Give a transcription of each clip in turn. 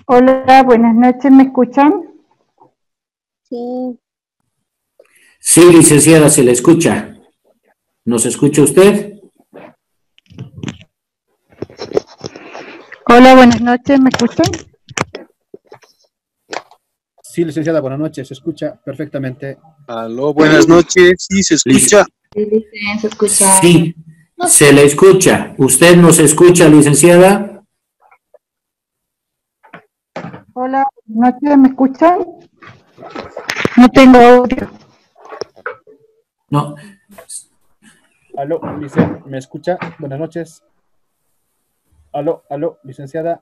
Hola, buenas noches, ¿me escuchan? Sí. Sí, licenciada, se le escucha. ¿Nos escucha usted? Hola, buenas noches, ¿me escuchan? Sí, licenciada, buenas noches, se escucha perfectamente. Aló, buenas noches, sí, se escucha. Sí, se escucha. Sí, se le escucha. ¿Usted nos escucha, licenciada? Hola, buenas noches, ¿me escuchan? No tengo audio. No. Aló, ¿me escucha? Buenas noches. Aló, licenciada.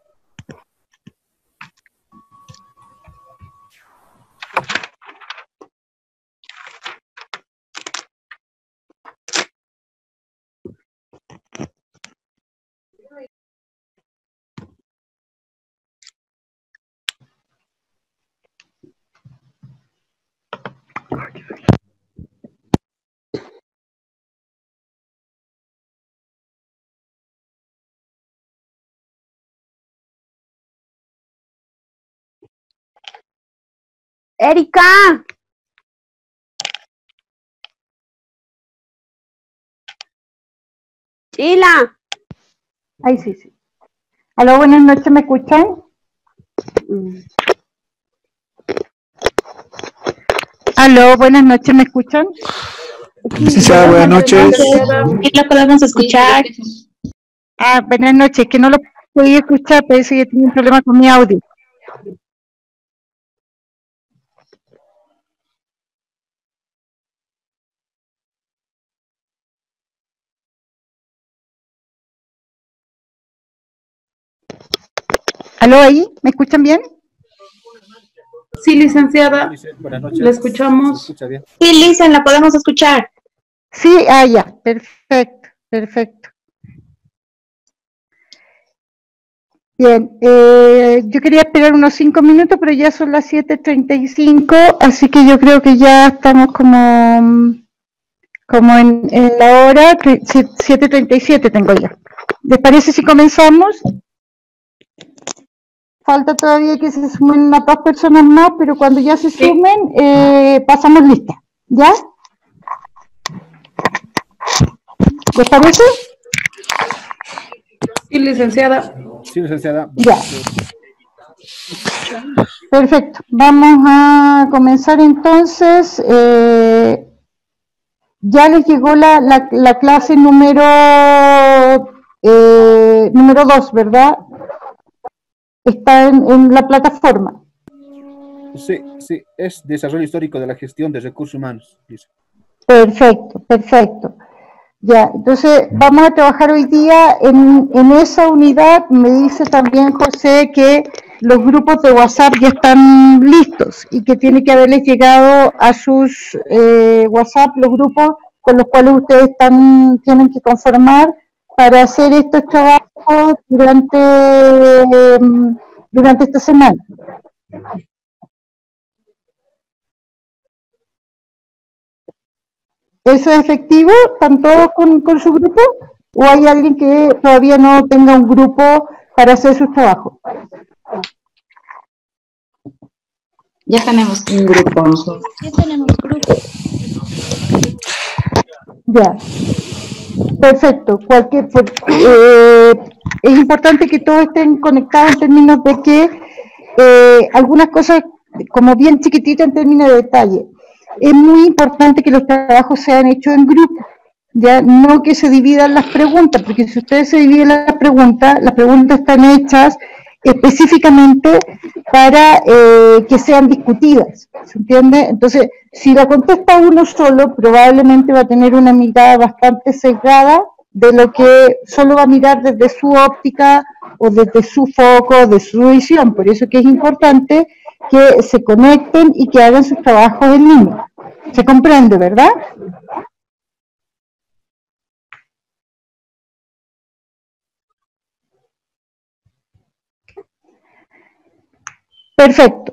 Erika. Chila. Ay, sí. Hola, buenas noches, ¿me escuchan? Aló, buenas noches, ¿me escuchan? Licenciada, buenas noches. Sí, la podemos escuchar. Buenas noches, que no lo podía escuchar, parece que tenía un problema con mi audio. ¿Aló ahí? ¿Me escuchan bien? Sí, licenciada, Buenas noches. la escuchamos. ¿Se escucha bien? Sí, Lisa, la podemos escuchar. Sí, ya, perfecto. Bien, yo quería esperar unos 5 minutos, pero ya son las 7:35, así que yo creo que ya estamos como en la hora, 7:37 tengo ya. ¿Les parece si comenzamos? Falta todavía que se sumen unas 2 personas más, pero cuando ya se sumen, pasamos lista, ¿ya? ¿Les parece? Sí, licenciada. Sí, licenciada. Ya. Perfecto. Vamos a comenzar entonces. Ya les llegó la clase número 2, ¿verdad? Está en la plataforma. Sí, es desarrollo histórico de la gestión de recursos humanos, dice. Perfecto. Ya, entonces vamos a trabajar hoy día en esa unidad. Me dice también José que los grupos de WhatsApp ya están listos y que tiene que haberles llegado a sus WhatsApp los grupos con los cuales ustedes tienen que conformar para hacer estos trabajos durante esta semana. ¿Eso es efectivo? ¿Están todos con su grupo? ¿O hay alguien que todavía no tenga un grupo para hacer sus trabajos? Ya tenemos un grupo nosotros. Ya. Perfecto. Es importante que todos estén conectados en términos de que algunas cosas, como bien chiquititas en términos de detalle, es muy importante que los trabajos sean hechos en grupo, ya no que se dividan las preguntas, porque si ustedes se dividen las preguntas están hechas específicamente para que sean discutidas, ¿se entiende? Entonces, si la contesta uno solo, probablemente va a tener una mirada bastante sesgada de lo que solo va a mirar desde su óptica o desde su foco, de su visión. Por eso que es importante que se conecten y que hagan sus trabajos en línea. ¿Se comprende, verdad? Perfecto.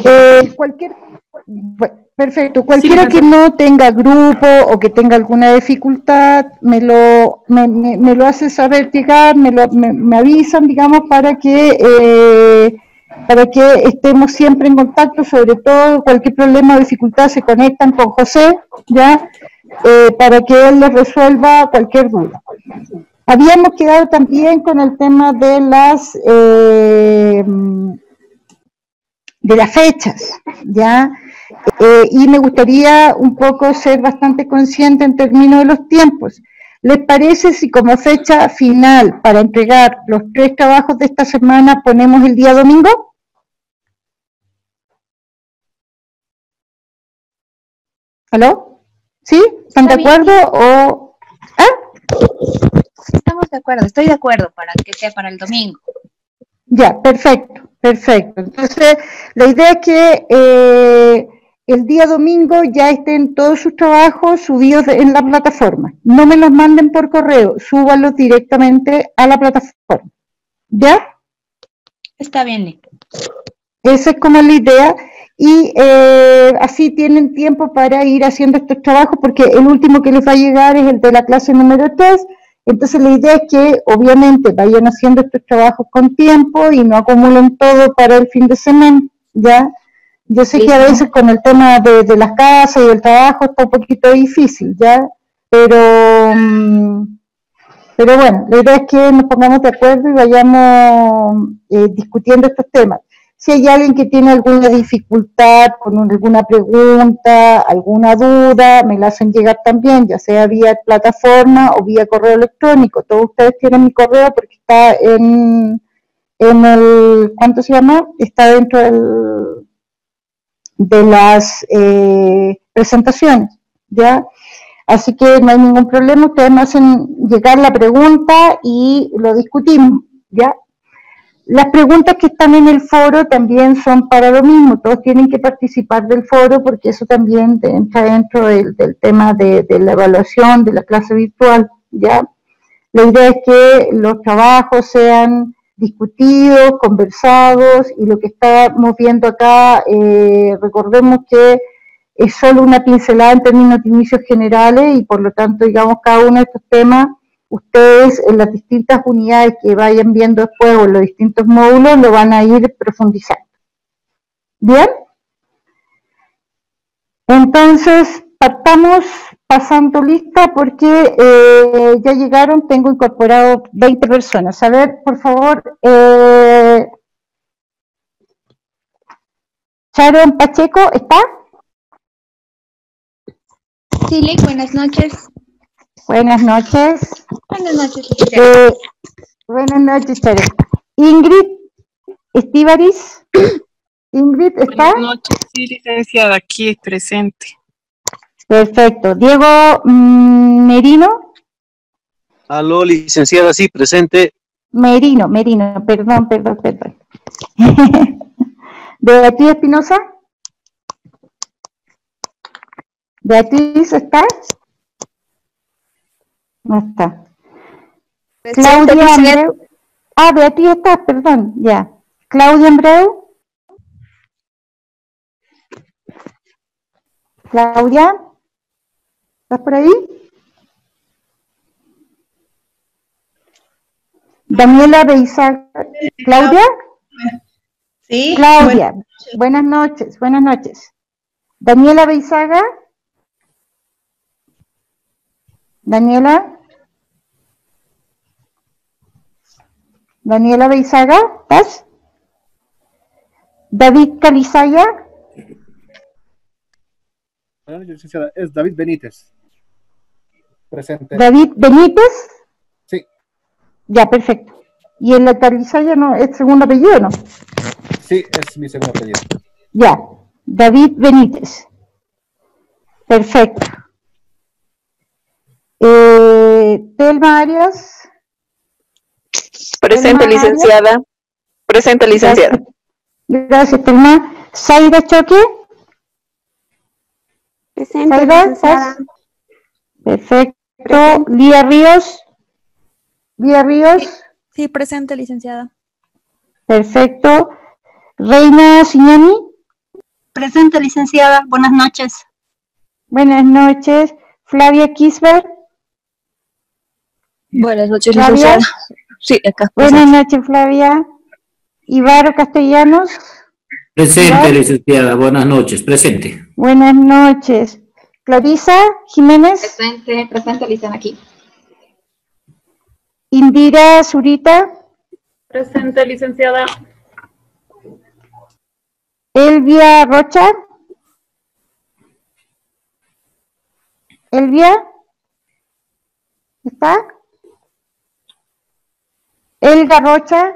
Cualquiera que no tenga grupo o que tenga alguna dificultad, me lo hace saber llegar, me avisan, digamos, para que para que estemos siempre en contacto, sobre todo cualquier problema o dificultad se conectan con José, ¿ya? Para que él les resuelva cualquier duda. Habíamos quedado también con el tema de las fechas, ¿ya? Y me gustaría un poco ser bastante consciente en términos de los tiempos. ¿Les parece si como fecha final para entregar los 3 trabajos de esta semana ponemos el día domingo? ¿Aló? ¿Sí? ¿Están de acuerdo o...? Estamos de acuerdo, estoy de acuerdo para que sea para el domingo. Ya, perfecto, perfecto. Entonces, la idea es que el día domingo ya estén todos sus trabajos subidos en la plataforma. No me los manden por correo, súbanlos directamente a la plataforma. ¿Ya? Está bien, Nick. Esa es como la idea. Y así tienen tiempo para ir haciendo estos trabajos, porque el último que les va a llegar es el de la clase número 3. Entonces la idea es que obviamente vayan haciendo estos trabajos con tiempo y no acumulen todo para el fin de semana, ¿ya? Yo sé que a veces con el tema de las casas y del trabajo está un poquito difícil, ¿ya? Pero bueno, la idea es que nos pongamos de acuerdo y vayamos discutiendo estos temas. Si hay alguien que tiene alguna dificultad con alguna pregunta, alguna duda, me la hacen llegar también, ya sea vía plataforma o vía correo electrónico. Todos ustedes tienen mi correo porque está en el, ¿cuánto se llama? Está dentro de las presentaciones, ¿ya? Así que no hay ningún problema, ustedes me hacen llegar la pregunta y lo discutimos, ¿ya? Las preguntas que están en el foro también son para lo mismo, todos tienen que participar del foro porque eso también entra dentro del tema de la evaluación de la clase virtual, ¿ya? La idea es que los trabajos sean discutidos, conversados, y lo que estamos viendo acá, recordemos que es solo una pincelada en términos de inicios generales y por lo tanto, digamos, cada uno de estos temas ustedes en las distintas unidades que vayan viendo después o en los distintos módulos lo van a ir profundizando. ¿Bien? Entonces, partamos pasando lista porque ya llegaron, tengo incorporado 20 personas. A ver, por favor, Sharon Pacheco, ¿está? Sí, Lick, buenas noches. Buenas noches. Buenas noches. Buenas noches, Sharon. Ingrid Estíbaris. Ingrid, ¿está? Buenas noches, sí, licenciada, aquí presente. Perfecto. Diego Merino. Aló, licenciada, sí, presente. Merino, perdón. Beatriz Espinosa. Beatriz, ¿está? No está. Claudia Ambreu. Ah, Beatriz está, perdón, ya. Claudia Ambreu. Claudia, ¿estás por ahí? Daniela Beizaga. ¿Claudia? Sí. Claudia, buenas noches. Daniela Beizaga. Daniela Beizaga, ¿estás? David Calizaya. Buenas noches, licenciada. Es David Benítez. Presente. David Benítez. Sí. Ya, perfecto. Y el de Calizaya no es segundo apellido, ¿no? Sí, es mi segundo apellido. Ya, David Benítez. Perfecto. Telma Arias. Presente, Telma licenciada. Arias. Presente, licenciada. Gracias, Telma. Zaida Choque. Presente, Zaida, licenciada. ¿estás? Perfecto. Lía Ríos. Sí, presente, licenciada. Perfecto. Reina Signani. Presente, licenciada. Buenas noches. Buenas noches. Flavia Kisber. Buenas noches, Flavia. licenciada. Sí, acá. Buenas noches, Flavia. Ivaro Castellanos. Presente, licenciada. Buenas noches. Presente. Buenas noches. Clarisa Jiménez. Presente, Lizana, aquí. Indira Zurita. Presente, licenciada. Elvia Rocha. Elvia. ¿Está? Elga Rocha.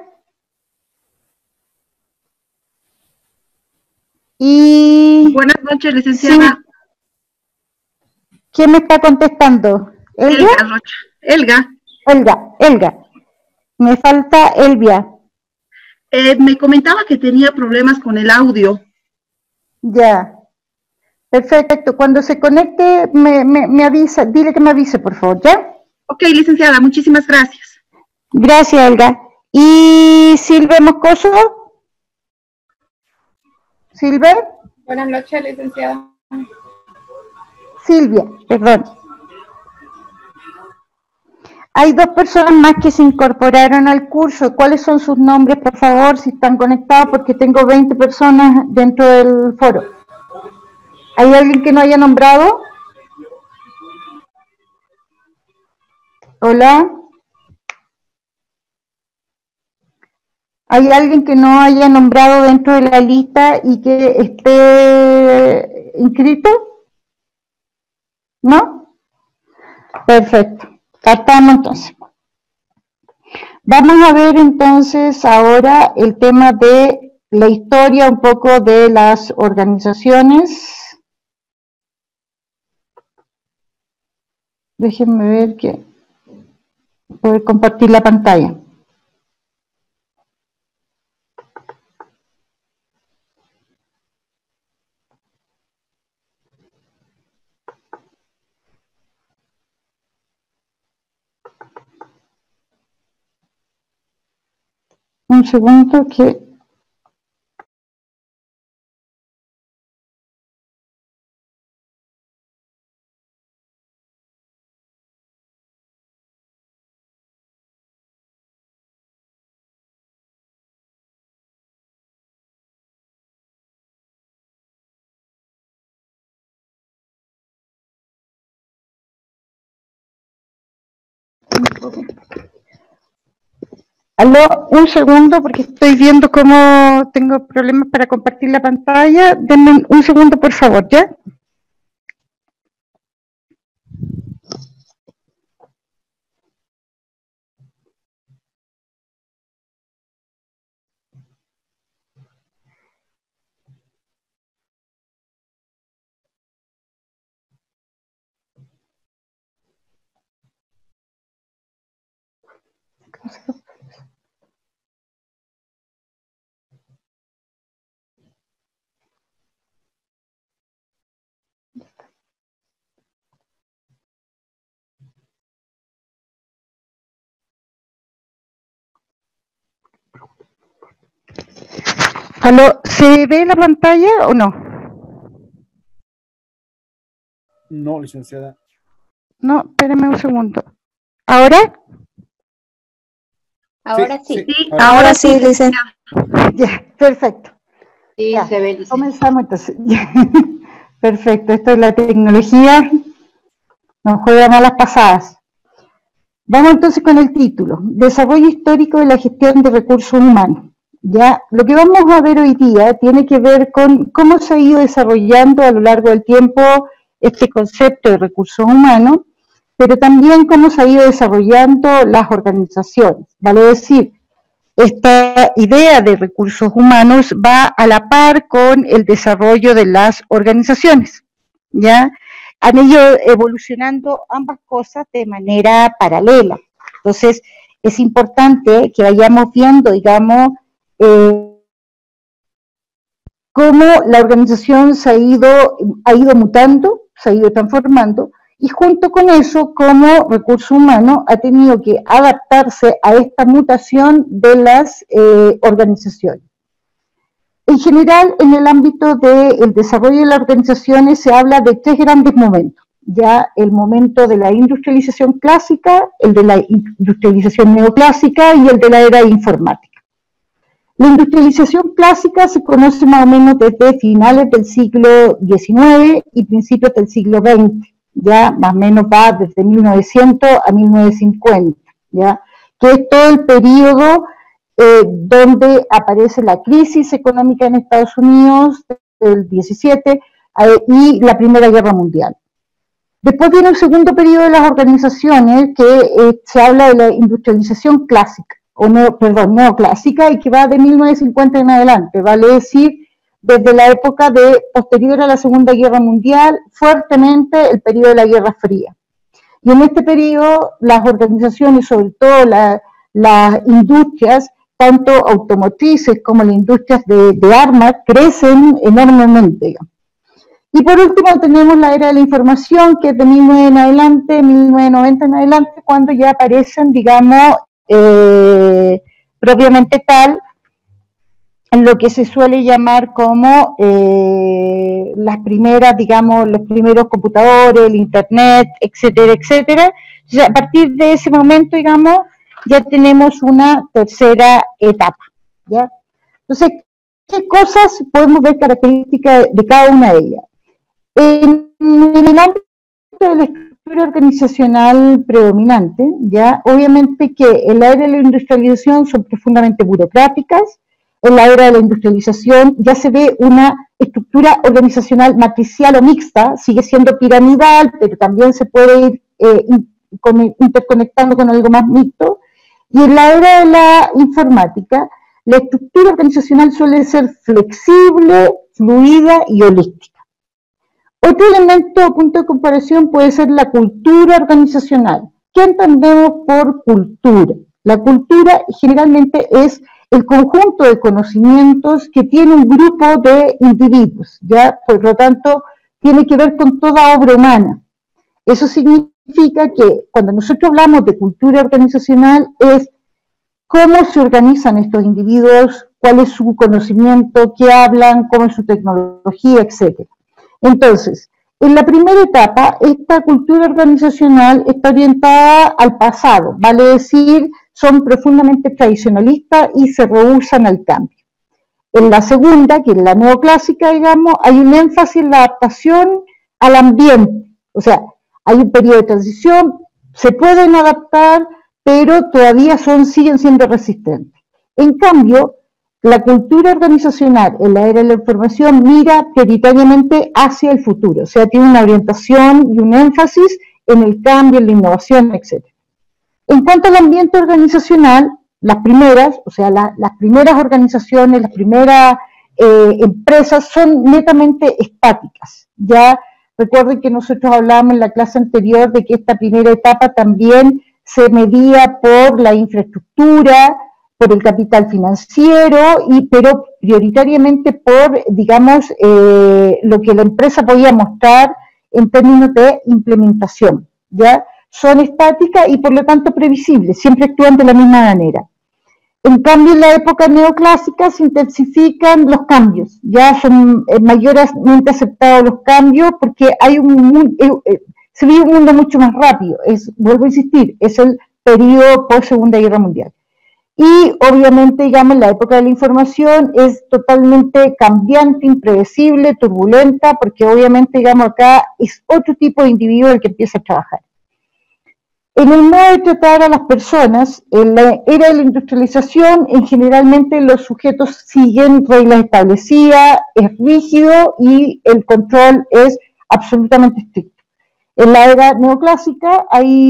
Y... Buenas noches, licenciada. Sí. ¿Quién me está contestando? ¿Elvia? Elga Rocha. Elga. Me falta Elvia. Me comentaba que tenía problemas con el audio. Ya. Perfecto. Cuando se conecte, me avisa. Dile que me avise, por favor, ¿ya? Ok, licenciada, muchísimas gracias. Gracias, Elga. ¿Y Silvia Moscoso? ¿Silvia? Buenas noches, licenciada. Silvia, perdón. Hay 2 personas más que se incorporaron al curso. ¿Cuáles son sus nombres, por favor, si están conectados? Porque tengo 20 personas dentro del foro. ¿Hay alguien que no haya nombrado? Hola. ¿Hay alguien que no haya nombrado dentro de la lista y que esté inscrito? ¿No? Perfecto. Partamos entonces. Vamos a ver entonces ahora el tema de la historia un poco de las organizaciones. Déjenme ver que poder compartir la pantalla. Un segundo que... Aló, un segundo porque estoy viendo cómo tengo problemas para compartir la pantalla. Denme un segundo, por favor, ¿ya? Aló, ¿se ve la pantalla o no? No, licenciada. No, espérame un segundo. ¿Ahora? Ahora sí. Ahora sí, licenciada. Ya, perfecto. Sí, Ya, se ve, licenciada. comenzamos entonces. Perfecto, esto es la tecnología. Nos juega malas pasadas. Vamos entonces con el título. Desarrollo histórico de la gestión de recursos humanos. Ya, lo que vamos a ver hoy día tiene que ver con cómo se ha ido desarrollando a lo largo del tiempo este concepto de recursos humanos, pero también cómo se ha ido desarrollando las organizaciones. Vale decir, esta idea de recursos humanos va a la par con el desarrollo de las organizaciones, ¿ya? Han ido evolucionando ambas cosas de manera paralela. Entonces, es importante que vayamos viendo, digamos, cómo la organización ha ido mutando, se ha ido transformando, y junto con eso, cómo recursos humanos ha tenido que adaptarse a esta mutación de las organizaciones. En general, en el ámbito del desarrollo de las organizaciones se habla de 3 grandes momentos. Ya el momento de la industrialización clásica, el de la industrialización neoclásica y el de la era informática. La industrialización clásica se conoce más o menos desde finales del siglo XIX y principios del siglo XX, ya más o menos va desde 1900 a 1950, ya, que es todo el periodo donde aparece la crisis económica en Estados Unidos del 17 y la Primera Guerra Mundial. Después viene el segundo periodo de las organizaciones que se habla de la industrialización clásica, o neoclásica, y que va de 1950 en adelante, vale decir, desde la época posterior a la Segunda Guerra Mundial, fuertemente el periodo de la Guerra Fría. Y en este periodo las organizaciones, sobre todo las industrias, tanto automotrices como las industrias de armas, crecen enormemente, digamos. Y por último tenemos la era de la información, que es de 1990 en adelante, cuando ya aparecen, digamos, propiamente tal, en lo que se suele llamar como las primeras, digamos, los primeros computadores, el internet, etcétera, etcétera. Ya a partir de ese momento, digamos, ya tenemos una tercera etapa, ¿ya? Entonces, ¿qué cosas podemos ver características de cada una de ellas? En el ámbito de la estructura organizacional predominante, ya, obviamente que en la era de la industrialización son profundamente burocráticas. En la era de la industrialización ya se ve una estructura organizacional matricial o mixta, sigue siendo piramidal, pero también se puede ir interconectando con algo más mixto. Y en la era de la informática, la estructura organizacional suele ser flexible, fluida y holística. Otro elemento o punto de comparación puede ser la cultura organizacional. ¿Qué entendemos por cultura? La cultura generalmente es el conjunto de conocimientos que tiene un grupo de individuos, ¿ya? Por lo tanto, tiene que ver con toda obra humana. Eso significa que cuando nosotros hablamos de cultura organizacional es cómo se organizan estos individuos, cuál es su conocimiento, qué hablan, cómo es su tecnología, etc. Entonces, en la primera etapa, esta cultura organizacional está orientada al pasado, vale decir, son profundamente tradicionalistas y se rehúsan al cambio. En la segunda, que es la neoclásica, digamos, hay un énfasis en la adaptación al ambiente, o sea, hay un periodo de transición, se pueden adaptar, pero todavía siguen siendo resistentes. En cambio, la cultura organizacional en la era de la información mira prioritariamente hacia el futuro, o sea, tiene una orientación y un énfasis en el cambio, en la innovación, etc. En cuanto al ambiente organizacional, las primeras, o sea, las primeras organizaciones, las primeras empresas son netamente estáticas. Ya recuerden que nosotros hablábamos en la clase anterior de que esta primera etapa también se medía por la infraestructura, por el capital financiero, pero prioritariamente por, digamos, lo que la empresa podía mostrar en términos de implementación, ¿ya? Son estáticas y por lo tanto previsibles, siempre actúan de la misma manera. En cambio, en la época neoclásica se intensifican los cambios, ya son mayormente aceptados los cambios porque hay se vive un mundo mucho más rápido, vuelvo a insistir, es el periodo post-Segunda Guerra Mundial. Y obviamente, digamos, la época de la información es totalmente cambiante, impredecible, turbulenta, porque obviamente, digamos, acá es otro tipo de individuo el que empieza a trabajar. En el modo de tratar a las personas, en la era de la industrialización, generalmente los sujetos siguen reglas establecidas, es rígido y el control es absolutamente estricto. En la era neoclásica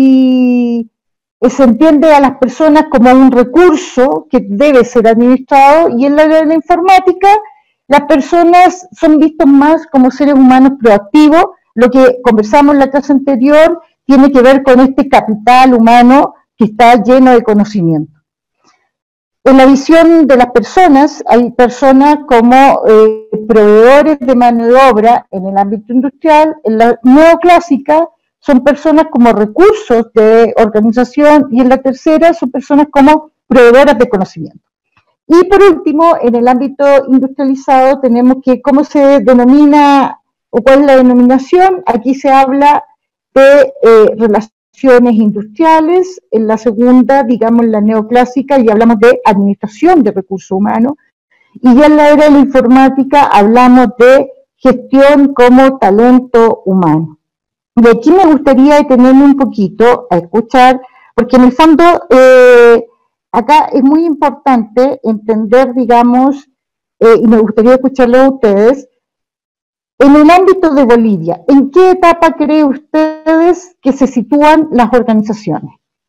se entiende a las personas como un recurso que debe ser administrado, y en la era de la informática las personas son vistas más como seres humanos proactivos. Lo que conversamos en la clase anterior tiene que ver con este capital humano que está lleno de conocimiento. En la visión de las personas, hay personas como proveedores de mano de obra en el ámbito industrial. En la neoclásica son personas como recursos de organización, y en la tercera son personas como proveedoras de conocimiento. Y por último, en el ámbito industrializado tenemos que cómo se denomina o cuál es la denominación. Aquí se habla de relaciones industriales. En la segunda, digamos, la neoclásica, y hablamos de administración de recursos humanos, Y ya en la era de la informática hablamos de gestión como talento humano. Y aquí me gustaría detenerme un poquito a escuchar, porque en el fondo acá es muy importante entender, digamos, y me gustaría escucharlo a ustedes, en el ámbito de Bolivia, ¿en qué etapa creen ustedes que se sitúan las organizaciones?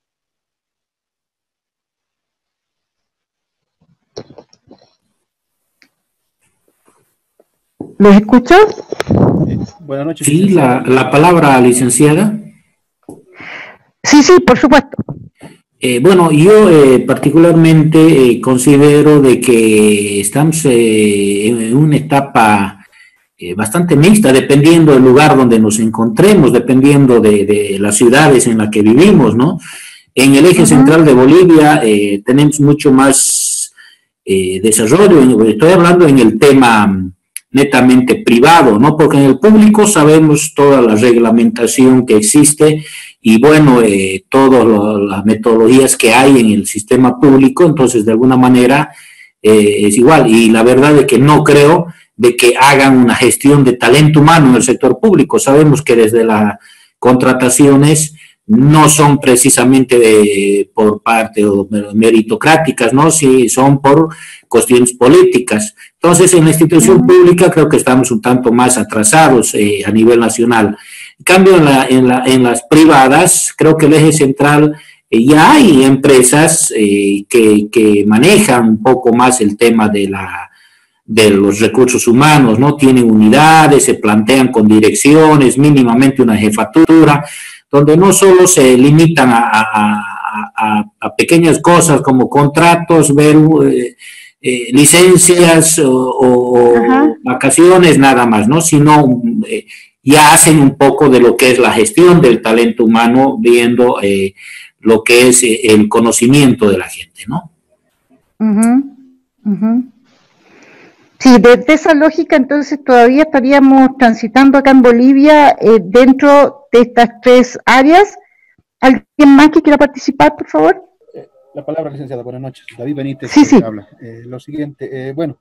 ¿Los escucho? Buenas noches. Sí, la palabra, licenciada. Sí, por supuesto. Bueno, yo particularmente considero de que estamos en una etapa bastante mixta, dependiendo del lugar donde nos encontremos, dependiendo de las ciudades en las que vivimos, ¿no? En el eje central de Bolivia tenemos mucho más desarrollo, estoy hablando en el tema netamente privado, ¿no? Porque en el público sabemos toda la reglamentación que existe y bueno, todas las metodologías que hay en el sistema público, entonces de alguna manera es igual. Y la verdad es que no creo de que hagan una gestión de talento humano en el sector público. Sabemos que desde las contrataciones no son precisamente por parte meritocráticas, ¿no? Sí, son por cuestiones políticas. Entonces, en la institución pública creo que estamos un tanto más atrasados a nivel nacional. En cambio, en las privadas, creo que el eje central, ya hay empresas que manejan un poco más el tema de los recursos humanos, ¿no? Tienen unidades, se plantean con direcciones, mínimamente una jefatura, donde no solo se limitan a pequeñas cosas como contratos, ver licencias o vacaciones, nada más, ¿no? Sino ya hacen un poco de lo que es la gestión del talento humano, viendo lo que es el conocimiento de la gente, ¿no? Sí, desde esa lógica, entonces todavía estaríamos transitando acá en Bolivia dentro de estas tres áreas. ¿Alguien más que quiera participar, por favor? La palabra, licenciada. Buenas noches. David Benítez habla. Lo siguiente, yo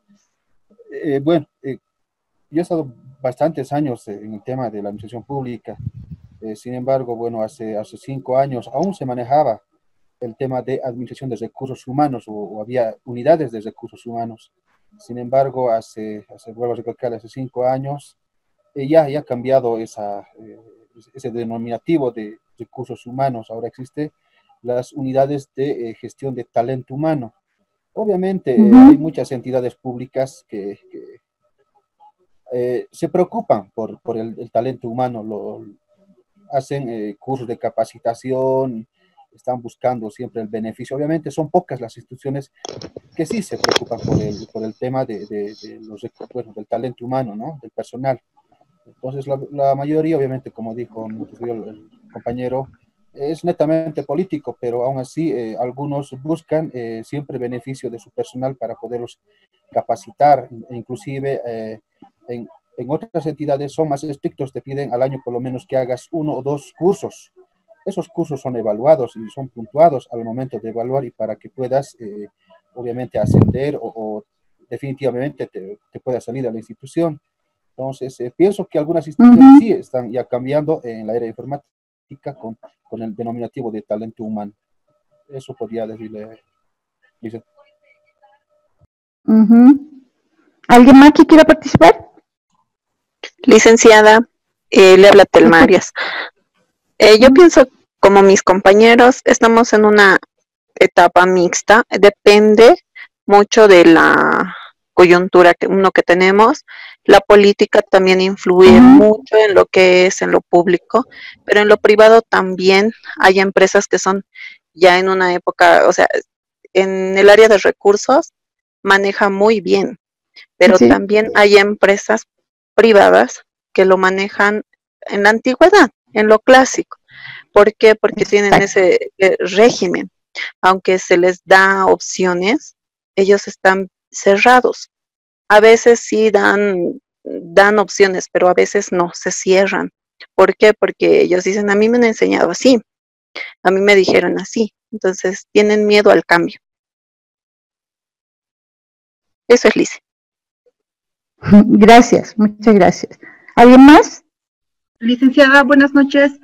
he estado bastantes años en el tema de la administración pública. Sin embargo, bueno, hace 5 años aún se manejaba el tema de administración de recursos humanos o había unidades de recursos humanos. Sin embargo, vuelvo a recalcar, hace 5 años ya ha cambiado ese denominativo de recursos humanos. Ahora existen las unidades de gestión de talento humano. Obviamente hay muchas entidades públicas que se preocupan por el talento humano, hacen cursos de capacitación, están buscando siempre el beneficio. Obviamente son pocas las instituciones que sí se preocupan por el tema del talento humano, ¿no? Del personal. Entonces la mayoría, obviamente, como dijo el compañero, es netamente político, pero aún así algunos buscan siempre beneficio de su personal para poderlos capacitar, inclusive en otras entidades son más estrictos, te piden al año por lo menos que hagas 1 o 2 cursos. Esos cursos son evaluados y son puntuados al momento de evaluar y para que puedas, obviamente, ascender o definitivamente te puedas salir de la institución. Entonces, pienso que algunas instituciones sí están ya cambiando en la era informática con el denominativo de talento humano. Eso podría decirle. ¿Alguien más que quiera participar? Licenciada, le habla Telmarias. Yo pienso, como mis compañeros, estamos en una etapa mixta. Depende mucho de la coyuntura que tenemos. La política también influye mucho en lo que es en lo público, pero en lo privado también hay empresas que son ya en una época, o sea, en el área de recursos maneja muy bien, pero también hay empresas privadas que lo manejan en la antigüedad, en lo clásico. ¿Por qué? Porque tienen ese régimen. Aunque se les da opciones, ellos están cerrados. A veces sí dan opciones, pero a veces no, se cierran. ¿Por qué? Porque ellos dicen, a mí me han enseñado así, a mí me dijeron así. Entonces tienen miedo al cambio. Eso es, Lice. Gracias, muchas gracias. ¿Alguien más? Licenciada, buenas noches.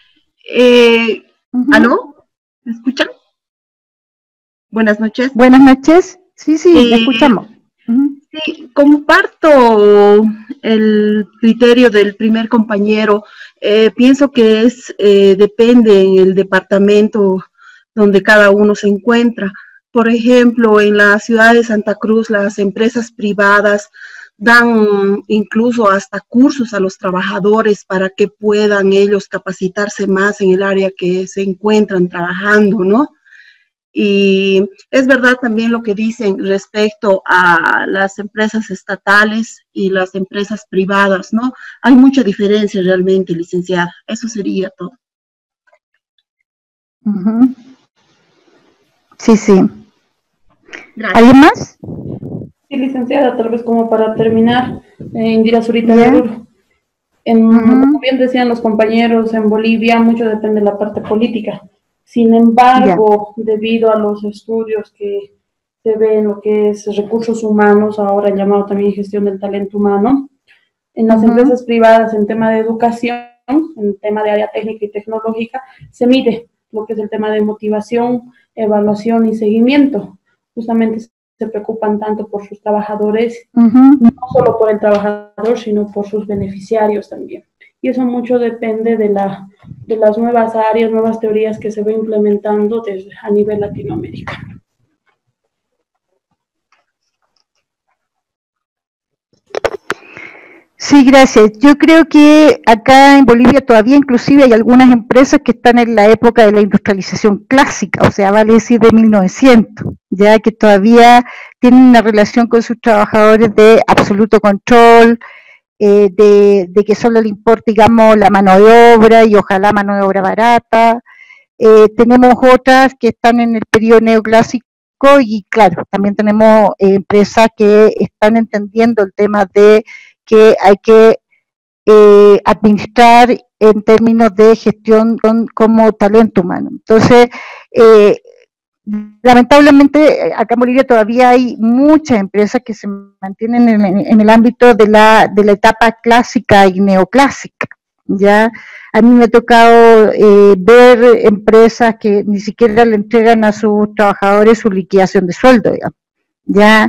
¿Aló? ¿Me escuchan? Buenas noches. Buenas noches. Sí, le escuchamos. Sí, comparto el criterio del primer compañero. Pienso que depende en el departamento donde cada uno se encuentra. Por ejemplo, en la ciudad de Santa Cruz, las empresas privadas dan incluso hasta cursos a los trabajadores para que puedan ellos capacitarse más en el área que se encuentran trabajando, ¿no? Y es verdad también lo que dicen respecto a las empresas estatales y las empresas privadas, ¿no? Hay mucha diferencia realmente, licenciada. Eso sería todo. Sí. Gracias. ¿Alguien más? Sí, licenciada, tal vez como para terminar, Indira Zurita de Oruro. Como bien decían los compañeros, en Bolivia mucho depende de la parte política. Sin embargo, debido a los estudios que se ven en lo que es recursos humanos, ahora llamado también gestión del talento humano, en las empresas privadas, en tema de educación, en tema de área técnica y tecnológica, se mide lo que es el tema de motivación, evaluación y seguimiento. Justamente se preocupan tanto por sus trabajadores, no solo por el trabajador, sino por sus beneficiarios también. Y eso mucho depende de las nuevas áreas, nuevas teorías que se van implementando a nivel latinoamericano. Sí, gracias. Yo creo que acá en Bolivia todavía inclusive hay algunas empresas que están en la época de la industrialización clásica, o sea, vale decir de 1900, ya que todavía tienen una relación con sus trabajadores de absoluto control, de que solo le importa, digamos, la mano de obra y ojalá mano de obra barata. Tenemos otras que están en el periodo neoclásico y claro, también tenemos empresas que están entendiendo el tema de que hay que administrar en términos de gestión como talento humano. Entonces, lamentablemente, acá en Bolivia todavía hay muchas empresas que se mantienen en el ámbito de la etapa clásica y neoclásica. Ya a mí me ha tocado ver empresas que ni siquiera le entregan a sus trabajadores su liquidación de sueldo, digamos, ya,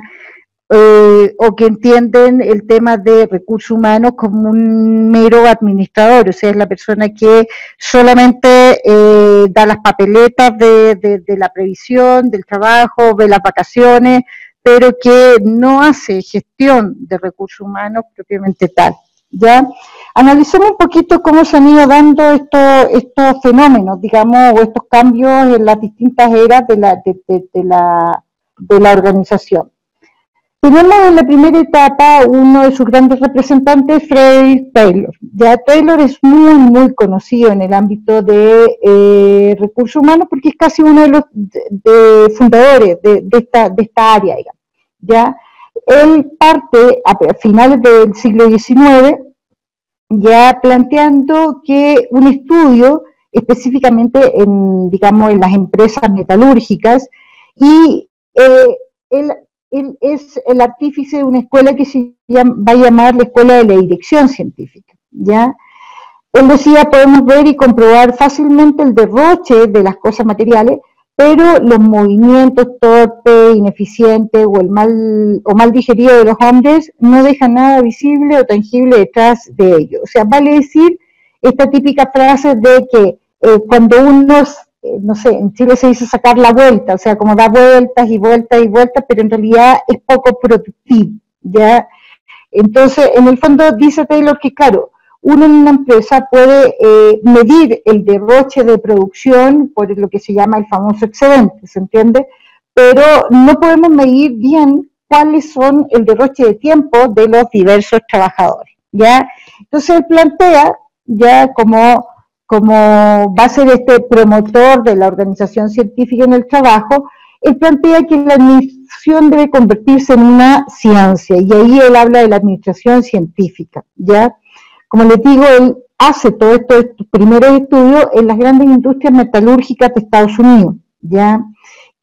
o que entienden el tema de recursos humanos como un mero administrador, o sea, es la persona que solamente da las papeletas de la previsión, del trabajo, ve las vacaciones, pero que no hace gestión de recursos humanos propiamente tal. ¿Ya? Analicemos un poquito cómo se han ido dando estos fenómenos, digamos, o estos cambios en las distintas eras de la organización. Tenemos en la primera etapa uno de sus grandes representantes, Frederick Taylor. Ya Taylor es muy conocido en el ámbito de recursos humanos porque es casi uno de los fundadores de esta área, digamos. ¿Ya? Él parte a finales del siglo XIX ya planteando que un estudio específicamente en las empresas metalúrgicas y él es el artífice de una escuela que va a llamar la Escuela de la Dirección Científica, ¿ya? Él decía, podemos ver y comprobar fácilmente el derroche de las cosas materiales, pero los movimientos torpes, ineficientes o mal digeridos de los hombres no dejan nada visible o tangible detrás de ellos. O sea, vale decir esta típica frase de que cuando uno, no sé, en Chile se dice sacar la vuelta, o sea, como da vueltas y vueltas y vueltas, pero en realidad es poco productivo, ¿ya? Entonces, en el fondo dice Taylor que, claro, uno en una empresa puede medir el derroche de producción por lo que se llama el famoso excedente, ¿se entiende? Pero no podemos medir bien cuáles son el derroche de tiempo de los diversos trabajadores, ¿ya? Entonces él plantea, ya como va a ser este promotor de la organización científica en el trabajo, él plantea que la administración debe convertirse en una ciencia, y ahí él habla de la administración científica, ¿ya? Como les digo, él hace todos estos primeros estudios en las grandes industrias metalúrgicas de Estados Unidos, ¿ya?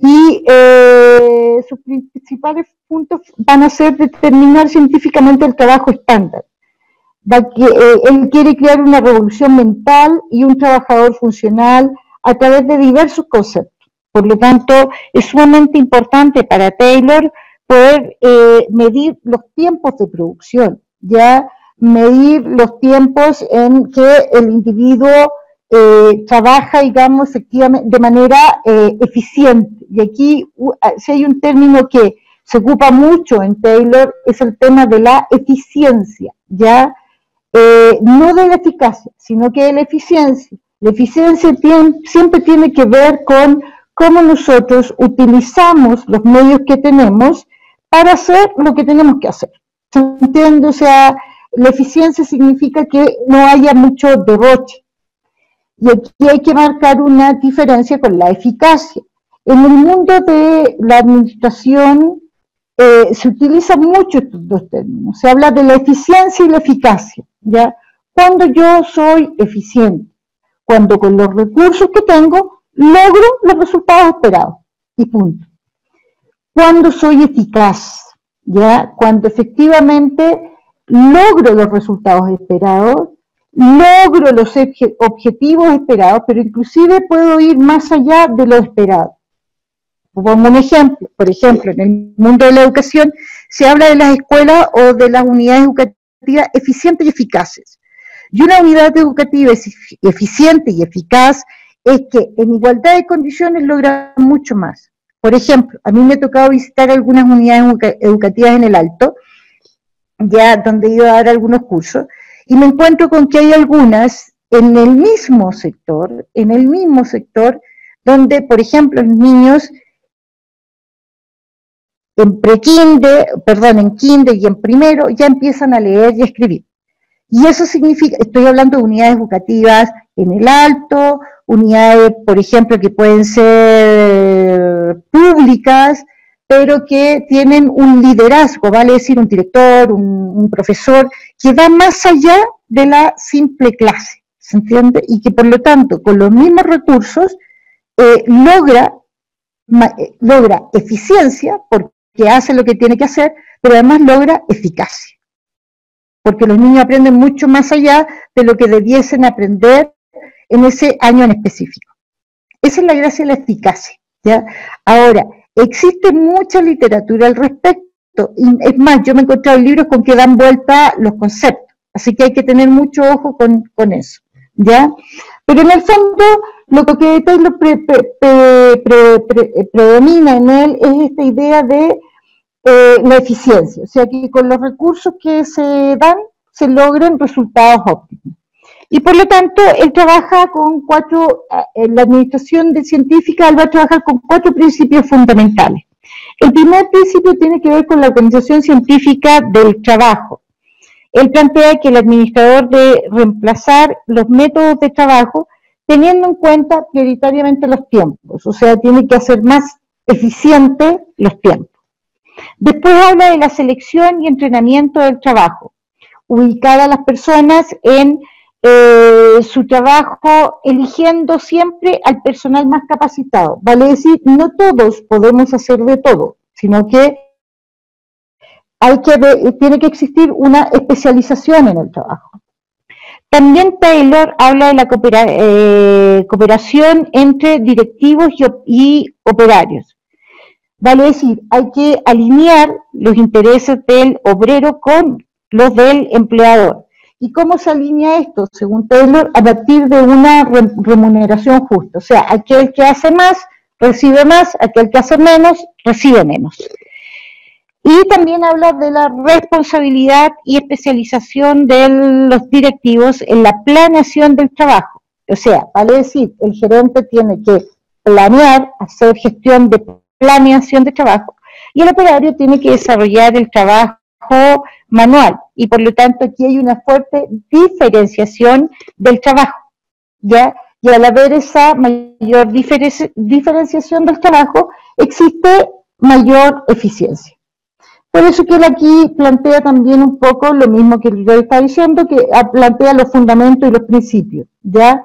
y sus principales puntos van a ser determinar científicamente el trabajo estándar. Él quiere crear una revolución mental y un trabajador funcional a través de diversos conceptos. Por lo tanto, es sumamente importante para Taylor poder medir los tiempos de producción, ya medir los tiempos en que el individuo trabaja, digamos, efectivamente de manera eficiente. Y aquí, si hay un término que se ocupa mucho en Taylor, es el tema de la eficiencia, ya no de la eficacia, sino que de la eficiencia. La eficiencia siempre tiene que ver con cómo nosotros utilizamos los medios que tenemos para hacer lo que tenemos que hacer. ¿Se entiende? O sea, la eficiencia significa que no haya mucho derroche. Y aquí hay que marcar una diferencia con la eficacia. En el mundo de la administración se utilizan mucho estos dos términos. Se habla de la eficiencia y la eficacia, ¿ya? Cuando yo soy eficiente, cuando con los recursos que tengo logro los resultados esperados, y punto. Cuando soy eficaz, ¿ya? Cuando efectivamente logro los resultados esperados, logro los objetivos esperados, pero inclusive puedo ir más allá de lo esperado. Pongo un ejemplo, por ejemplo, en el mundo de la educación se habla de las escuelas o de las unidades educativas eficientes y eficaces. Y una unidad educativa eficiente y eficaz es que en igualdad de condiciones logra mucho más. Por ejemplo, a mí me ha tocado visitar algunas unidades educativas en el Alto, ya donde he ido a dar algunos cursos, y me encuentro con que hay algunas en el mismo sector, donde, por ejemplo, los niños en kinder y en primero ya empiezan a leer y a escribir. Y eso significa, estoy hablando de unidades educativas en el Alto, unidades, por ejemplo, que pueden ser públicas, pero que tienen un liderazgo, vale decir, un director, un profesor, que va más allá de la simple clase, ¿se entiende? Y que por lo tanto, con los mismos recursos, logra eficiencia, porque hace lo que tiene que hacer, pero además logra eficacia. Porque los niños aprenden mucho más allá de lo que debiesen aprender en ese año en específico. Esa es la gracia de la eficacia, ¿ya? Ahora, existe mucha literatura al respecto, y es más, yo me he encontrado libros con que dan vuelta los conceptos, así que hay que tener mucho ojo con eso, ¿ya? Pero en el fondo, lo que Taylor predomina en él es esta idea de la eficiencia, o sea que con los recursos que se dan, se logran resultados óptimos. Y por lo tanto, él trabaja con en la administración científica, él va a trabajar con 4 principios fundamentales. El primer principio tiene que ver con la organización científica del trabajo. Él plantea que el administrador debe reemplazar los métodos de trabajo teniendo en cuenta prioritariamente los tiempos, o sea, tiene que hacer más eficientes los tiempos. Después habla de la selección y entrenamiento del trabajo, ubicar a las personas en su trabajo eligiendo siempre al personal más capacitado. Vale decir, no todos podemos hacer de todo, sino que tiene que existir una especialización en el trabajo. También Taylor habla de la cooperación entre directivos y operarios. Vale decir, hay que alinear los intereses del obrero con los del empleador. ¿Y cómo se alinea esto? Según Taylor, a partir de una remuneración justa. O sea, aquel que hace más, recibe más, aquel que hace menos, recibe menos. Y también habla de la responsabilidad y especialización de los directivos en la planeación del trabajo. O sea, vale decir, el gerente tiene que planear, hacer gestión de planeación de trabajo, y el operario tiene que desarrollar el trabajo manual, y por lo tanto aquí hay una fuerte diferenciación del trabajo, ¿ya? Y al haber esa mayor diferenciación del trabajo, existe mayor eficiencia. Por eso que él aquí plantea también un poco lo mismo que yo estaba diciendo, que plantea los fundamentos y los principios, ¿ya?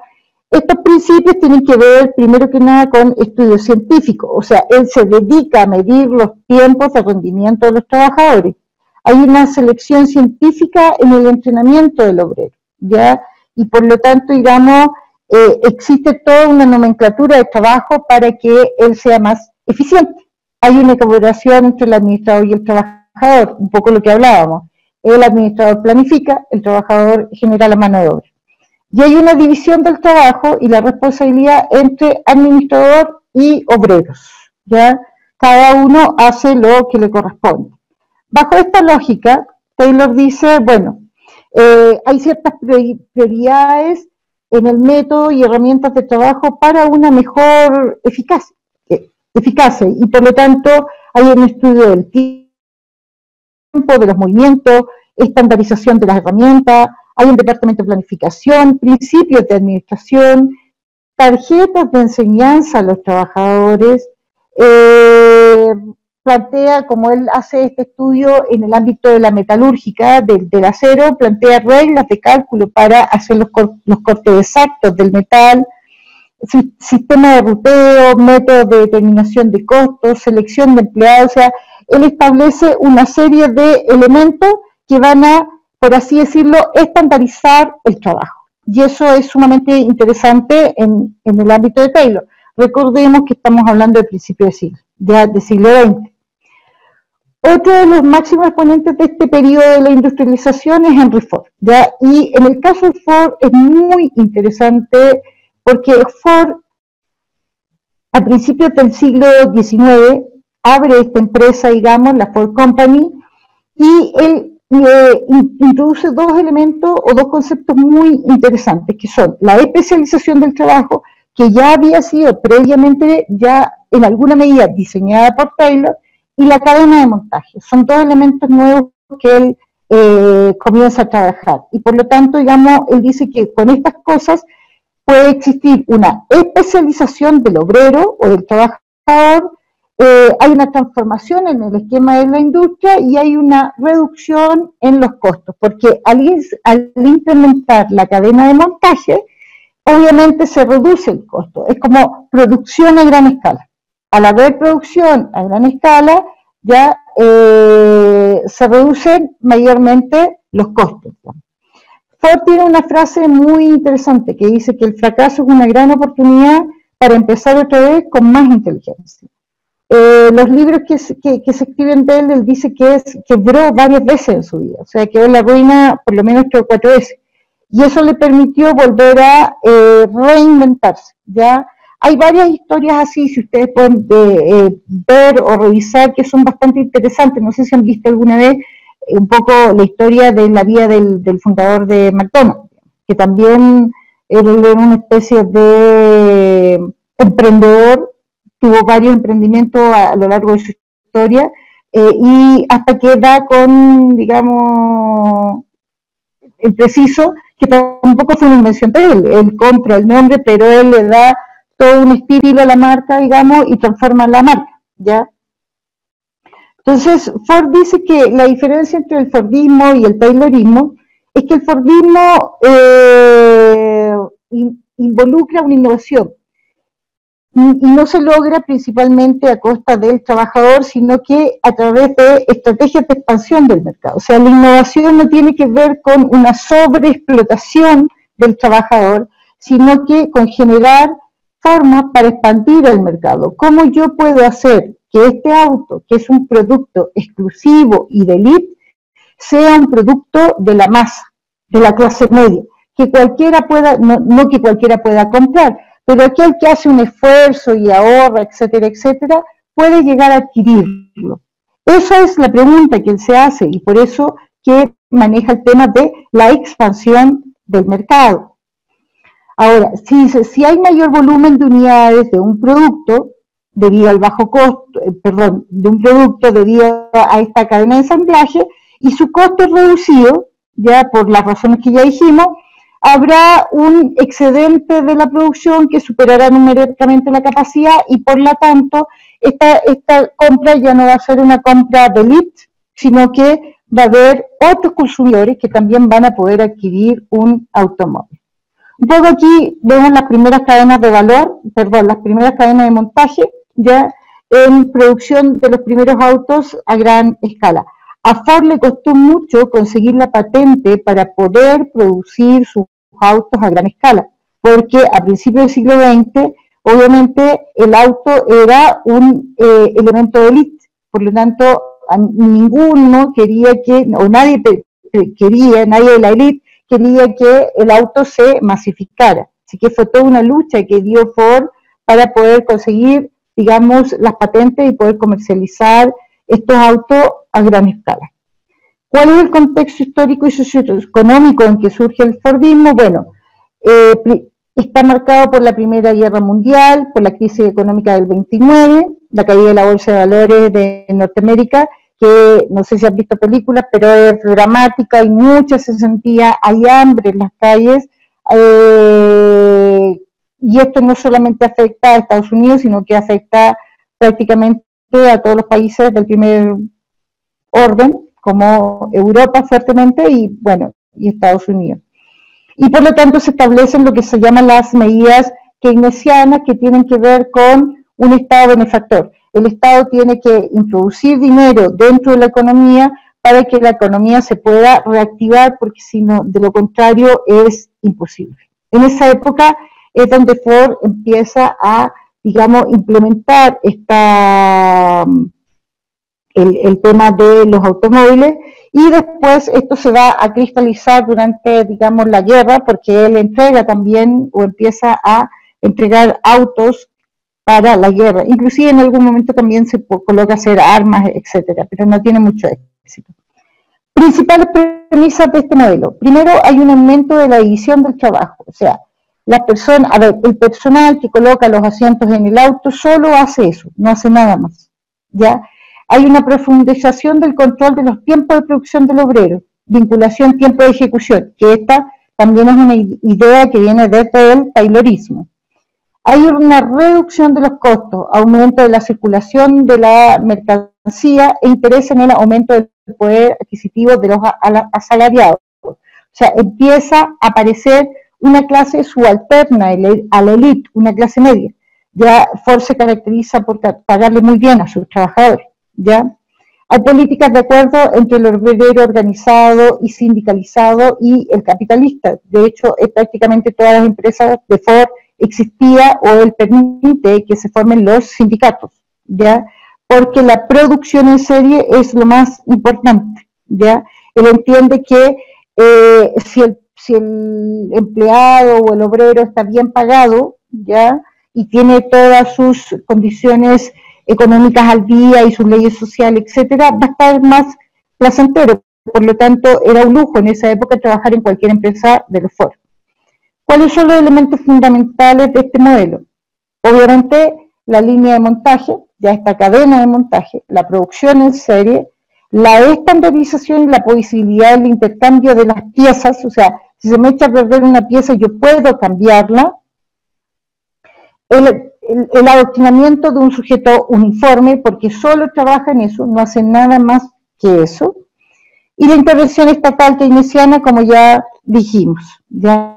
Estos principios tienen que ver, primero que nada, con estudios científicos, o sea, él se dedica a medir los tiempos de rendimiento de los trabajadores. Hay una selección científica en el entrenamiento del obrero, ¿ya? Y por lo tanto, digamos, existe toda una nomenclatura de trabajo para que él sea más eficiente. Hay una colaboración entre el administrador y el trabajador, un poco lo que hablábamos. El administrador planifica, el trabajador genera la mano de obra. Y hay una división del trabajo y la responsabilidad entre administrador y obreros, ¿ya? Cada uno hace lo que le corresponde. Bajo esta lógica, Taylor dice, bueno, hay ciertas prioridades en el método y herramientas de trabajo para una mejor eficacia, y por lo tanto hay un estudio del tiempo, de los movimientos, estandarización de las herramientas, hay un departamento de planificación, principios de administración, tarjetas de enseñanza a los trabajadores, plantea, como él hace este estudio en el ámbito de la metalúrgica, del acero, plantea reglas de cálculo para hacer los cortes exactos del metal, sistema de ruteo, métodos de determinación de costos, selección de empleados, o sea, él establece una serie de elementos que van a, por así decirlo, estandarizar el trabajo. Y eso es sumamente interesante en el ámbito de Taylor. Recordemos que estamos hablando de principios de siglo XX. Otro de los máximos exponentes de este periodo de la industrialización es Henry Ford, ¿ya? Y en el caso de Ford es muy interesante porque Ford, a principios del siglo XIX, abre esta empresa, digamos, la Ford Company, y él introduce dos elementos o dos conceptos muy interesantes, que son la especialización del trabajo, que ya había sido previamente ya en alguna medida diseñada por Taylor, y la cadena de montaje. Son dos elementos nuevos que él comienza a trabajar. Y por lo tanto, digamos, él dice que con estas cosas puede existir una especialización del obrero o del trabajador, hay una transformación en el esquema de la industria y hay una reducción en los costos, porque al implementar la cadena de montaje, obviamente se reduce el costo. Es como producción a gran escala. Al haber producción a gran escala, ya se reducen mayormente los costos. Ford tiene una frase muy interesante que dice que el fracaso es una gran oportunidad para empezar otra vez con más inteligencia. Los libros que se escriben de él dice que quebró varias veces en su vida, o sea, quedó en la ruina por lo menos 3 o 4 veces. Y eso le permitió volver a reinventarse, ¿ya? Hay varias historias así, si ustedes pueden ver o revisar, que son bastante interesantes. No sé si han visto alguna vez un poco la historia de la vida del fundador de McDonald's, que también era una especie de emprendedor, tuvo varios emprendimientos a lo largo de su historia, y hasta que da con, digamos, el preciso, que tampoco fue una invención de él compra el nombre, pero él le da todo un estilo a la marca, digamos, y transforma la marca, ¿ya? Entonces, Ford dice que la diferencia entre el Fordismo y el Taylorismo es que el Fordismo involucra una innovación, y no se logra principalmente a costa del trabajador, sino que a través de estrategias de expansión del mercado. O sea, la innovación no tiene que ver con una sobreexplotación del trabajador, sino que con generar formas para expandir el mercado. ¿Cómo yo puedo hacer que este auto, que es un producto exclusivo y de élite, sea un producto de la masa, de la clase media, que cualquiera pueda, no que cualquiera pueda comprar, pero aquel que hace un esfuerzo y ahorra, etcétera, etcétera, puede llegar a adquirirlo? Esa es la pregunta que él se hace, y por eso que maneja el tema de la expansión del mercado. Ahora, si hay mayor volumen de unidades de un producto, debido al bajo costo, de un producto debido a esta cadena de ensamblaje, y su costo es reducido, ya por las razones que ya dijimos, habrá un excedente de la producción que superará numéricamente la capacidad, y por lo tanto esta compra ya no va a ser una compra de élite, sino que va a haber otros consumidores que también van a poder adquirir un automóvil. Un poco aquí vemos las primeras cadenas de valor, perdón, las primeras cadenas de montaje, ya en producción de los primeros autos a gran escala. A Ford le costó mucho conseguir la patente para poder producir sus autos a gran escala, porque a principios del siglo XX, obviamente, el auto era un elemento de élite, por lo tanto, ninguno quería que, o nadie quería, nadie de la élite quería que el auto se masificara. Así que fue toda una lucha que dio Ford para poder conseguir, digamos, las patentes y poder comercializar estos autos a gran escala. ¿Cuál es el contexto histórico y socioeconómico en que surge el Fordismo? Bueno, está marcado por la Primera Guerra Mundial, por la crisis económica del 29, la caída de la Bolsa de Valores de Norteamérica, que no sé si has visto películas, pero es dramática y mucha se sentía, hay hambre en las calles, y esto no solamente afecta a Estados Unidos, sino que afecta prácticamente a todos los países del primer orden, como Europa fuertemente y, bueno, y Estados Unidos. Y por lo tanto se establecen lo que se llaman las medidas keynesianas, que tienen que ver con un Estado benefactor. El Estado tiene que introducir dinero dentro de la economía para que la economía se pueda reactivar, porque si no, de lo contrario es imposible. En esa época es donde Ford empieza a, digamos, implementar el tema de los automóviles, y después esto se va a cristalizar durante, digamos, la guerra, porque él entrega también, o empieza a entregar autos para la guerra. Inclusive en algún momento también se coloca a hacer armas, etcétera, pero no tiene mucho éxito. Principales premisas de este modelo. Primero, hay un aumento de la división del trabajo, o sea, las personas, el personal que coloca los asientos en el auto solo hace eso, no hace nada más, ¿ya? Hay una profundización del control de los tiempos de producción del obrero, vinculación tiempo de ejecución, que esta también es una idea que viene desde el taylorismo. Hay una reducción de los costos, aumento de la circulación de la mercancía e interés en el aumento del poder adquisitivo de los asalariados. O sea, empieza a aparecer una clase subalterna a la élite, una clase media. Ya Ford se caracteriza por pagarle muy bien a sus trabajadores, ¿ya? Hay políticas de acuerdo entre el obrero organizado y sindicalizado y el capitalista. De hecho, prácticamente todas las empresas de Ford existía, o él permite que se formen los sindicatos, ¿ya? Porque la producción en serie es lo más importante, ¿ya? Él entiende que si el empleado o el obrero está bien pagado, ¿ya? Y tiene todas sus condiciones económicas al día y sus leyes sociales, etcétera, va a estar más placentero. Por lo tanto, era un lujo en esa época trabajar en cualquier empresa de los Ford. ¿Cuáles son los elementos fundamentales de este modelo? Obviamente, la línea de montaje, ya esta cadena de montaje, la producción en serie, la estandarización y la posibilidad del intercambio de las piezas, o sea, si se me echa a perder una pieza, yo puedo cambiarla. El adoctrinamiento de un sujeto uniforme, porque solo trabaja en eso, no hace nada más que eso. Y la intervención estatal keynesiana, como ya dijimos, ¿ya?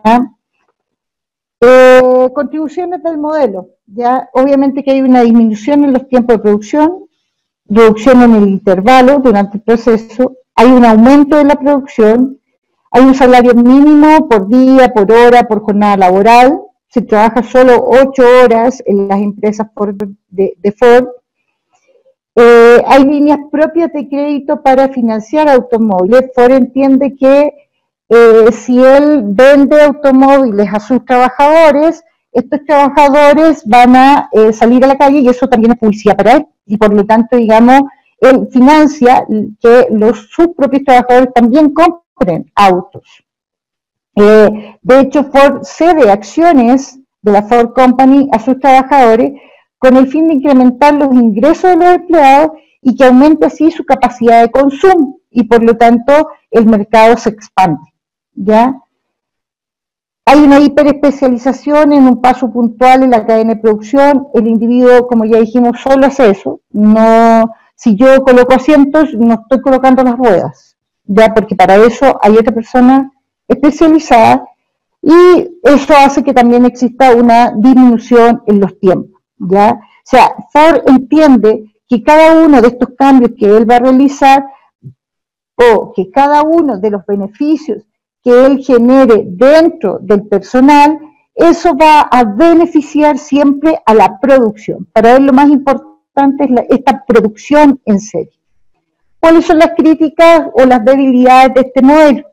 Contribuciones del modelo, ya obviamente que hay una disminución en los tiempos de producción, reducción en el intervalo durante el proceso, hay un aumento de la producción, hay un salario mínimo por día, por hora, por jornada laboral, se trabaja solo 8 horas en las empresas de Ford, hay líneas propias de crédito para financiar automóviles. Ford entiende que si él vende automóviles a sus trabajadores, estos trabajadores van a salir a la calle y eso también es publicidad para él. Y por lo tanto, digamos, él financia que sus propios trabajadores también compren autos. De hecho, Ford cede acciones de la Ford Company a sus trabajadores con el fin de incrementar los ingresos de los empleados y que aumente así su capacidad de consumo y por lo tanto el mercado se expande, ¿ya? Hay una hiperespecialización en un paso puntual en la cadena de producción. El individuo, como ya dijimos, solo hace eso. No, si yo coloco asientos, no estoy colocando las ruedas, ya, porque para eso hay otra persona especializada. Y eso hace que también exista una disminución en los tiempos, ¿ya? O sea, Ford entiende que cada uno de estos cambios que él va a realizar, o que cada uno de los beneficios que él genere dentro del personal, eso va a beneficiar siempre a la producción. Para él lo más importante es esta producción en serie. ¿Cuáles son las críticas o las debilidades de este modelo?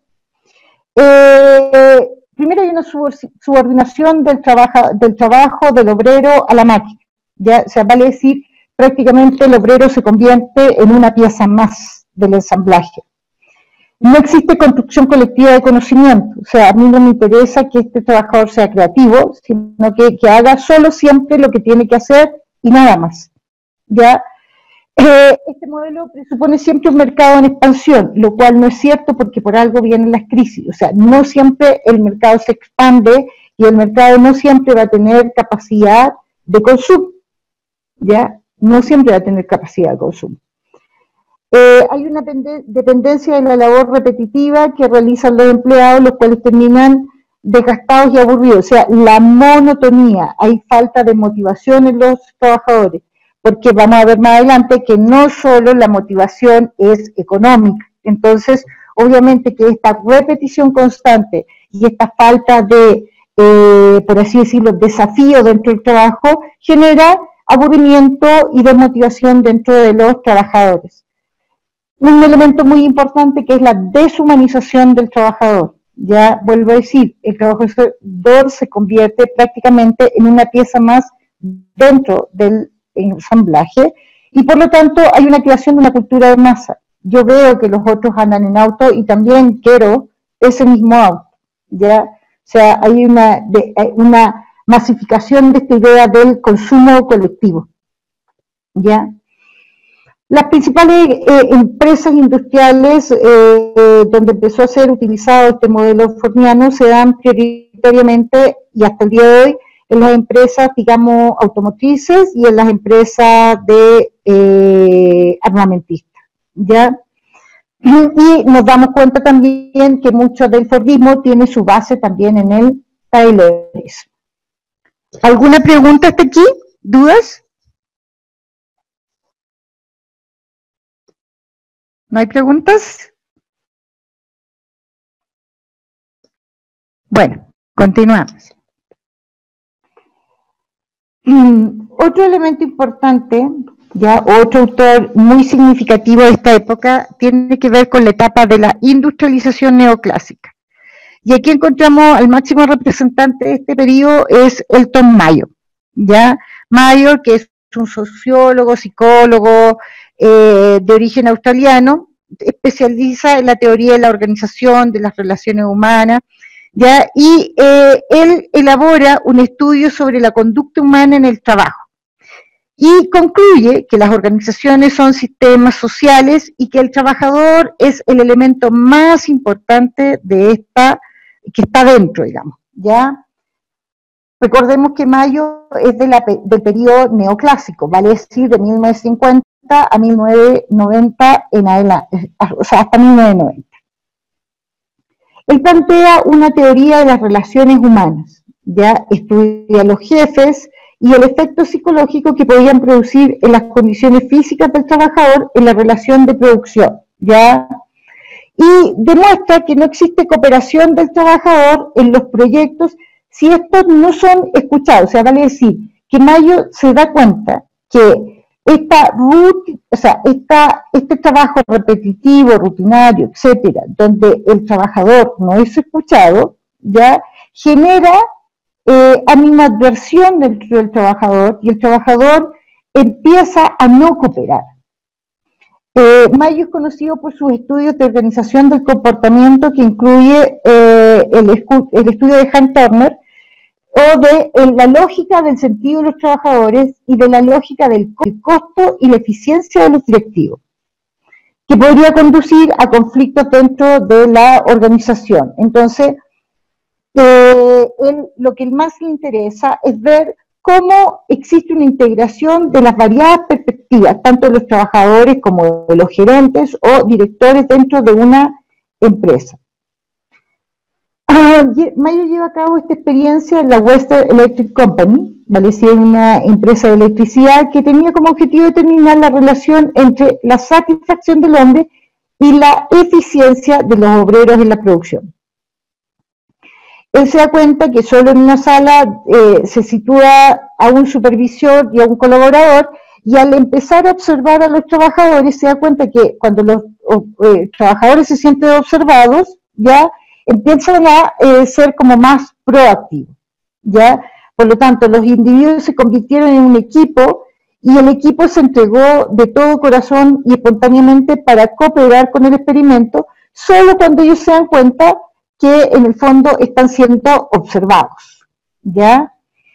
Primero hay una subordinación del trabajo del obrero a la máquina. Ya, o sea, vale decir, prácticamente el obrero se convierte en una pieza más del ensamblaje. No existe construcción colectiva de conocimiento, o sea, a mí no me interesa que este trabajador sea creativo, sino que haga solo siempre lo que tiene que hacer y nada más. ¿Ya? Este modelo presupone siempre un mercado en expansión, lo cual no es cierto porque por algo vienen las crisis, o sea, no siempre el mercado se expande y el mercado no siempre va a tener capacidad de consumo, ¿ya? No siempre va a tener capacidad de consumo. Hay una dependencia de la labor repetitiva que realizan los empleados, los cuales terminan desgastados y aburridos, o sea, la monotonía, hay falta de motivación en los trabajadores, porque vamos a ver más adelante que no solo la motivación es económica, entonces obviamente que esta repetición constante y esta falta de, por así decirlo, desafío dentro del trabajo, genera aburrimiento y desmotivación dentro de los trabajadores. Un elemento muy importante que es la deshumanización del trabajador. Ya vuelvo a decir, el trabajador se convierte prácticamente en una pieza más dentro del ensamblaje y por lo tanto hay una creación de una cultura de masa. Yo veo que los otros andan en auto y también quiero ese mismo auto. ¿Ya? O sea, hay una masificación de esta idea del consumo colectivo. ¿Ya? Las principales empresas industriales donde empezó a ser utilizado este modelo fordiano se dan prioritariamente y hasta el día de hoy en las empresas, digamos, automotrices y en las empresas de armamentistas, ¿ya? Y nos damos cuenta también que mucho del fordismo tiene su base también en el taylorismo. ¿Alguna pregunta hasta aquí? ¿Dudas? ¿No hay preguntas? Bueno, continuamos. Otro elemento importante, ya otro autor muy significativo de esta época, tiene que ver con la etapa de la industrialización neoclásica. Y aquí encontramos al máximo representante de este periodo es Elton Mayo, ¿ya? Mayo, que es un sociólogo, psicólogo de origen australiano, especializa en la teoría de la organización, de las relaciones humanas, ¿ya? Y él elabora un estudio sobre la conducta humana en el trabajo y concluye que las organizaciones son sistemas sociales y que el trabajador es el elemento más importante de esta, que está dentro, digamos, ¿ya? Recordemos que Mayo es del periodo neoclásico, vale decir, de 1950 a 1990 en adelante, o sea, hasta 1990. Él plantea una teoría de las relaciones humanas, ya estudia los jefes y el efecto psicológico que podían producir en las condiciones físicas del trabajador en la relación de producción, ya, y demuestra que no existe cooperación del trabajador en los proyectos si estos no son escuchados. O sea, vale decir que Mayo se da cuenta que este trabajo repetitivo, rutinario, etcétera, donde el trabajador no es escuchado, ya genera animadversión dentro del trabajador y el trabajador empieza a no cooperar. Mayo es conocido por sus estudios de organización del comportamiento que incluye el estudio de Hans Turner o de la lógica del sentido de los trabajadores y de la lógica del costo y la eficiencia de los directivos, que podría conducir a conflictos dentro de la organización. Entonces, lo que más le interesa es ver cómo existe una integración de las variadas perspectivas, tanto de los trabajadores como de los gerentes o directores dentro de una empresa. Mayo lleva a cabo esta experiencia en la Western Electric Company, ¿vale? Sí, una empresa de electricidad que tenía como objetivo determinar la relación entre la satisfacción del hombre y la eficiencia de los obreros en la producción. Él se da cuenta que solo en una sala se sitúa a un supervisor y a un colaborador, y al empezar a observar a los trabajadores se da cuenta que cuando los trabajadores se sienten observados, ya empiezan a ser como más proactivos, ¿ya? Por lo tanto, los individuos se convirtieron en un equipo y el equipo se entregó de todo corazón y espontáneamente para cooperar con el experimento, solo cuando ellos se dan cuenta que en el fondo están siendo observados, ¿ya?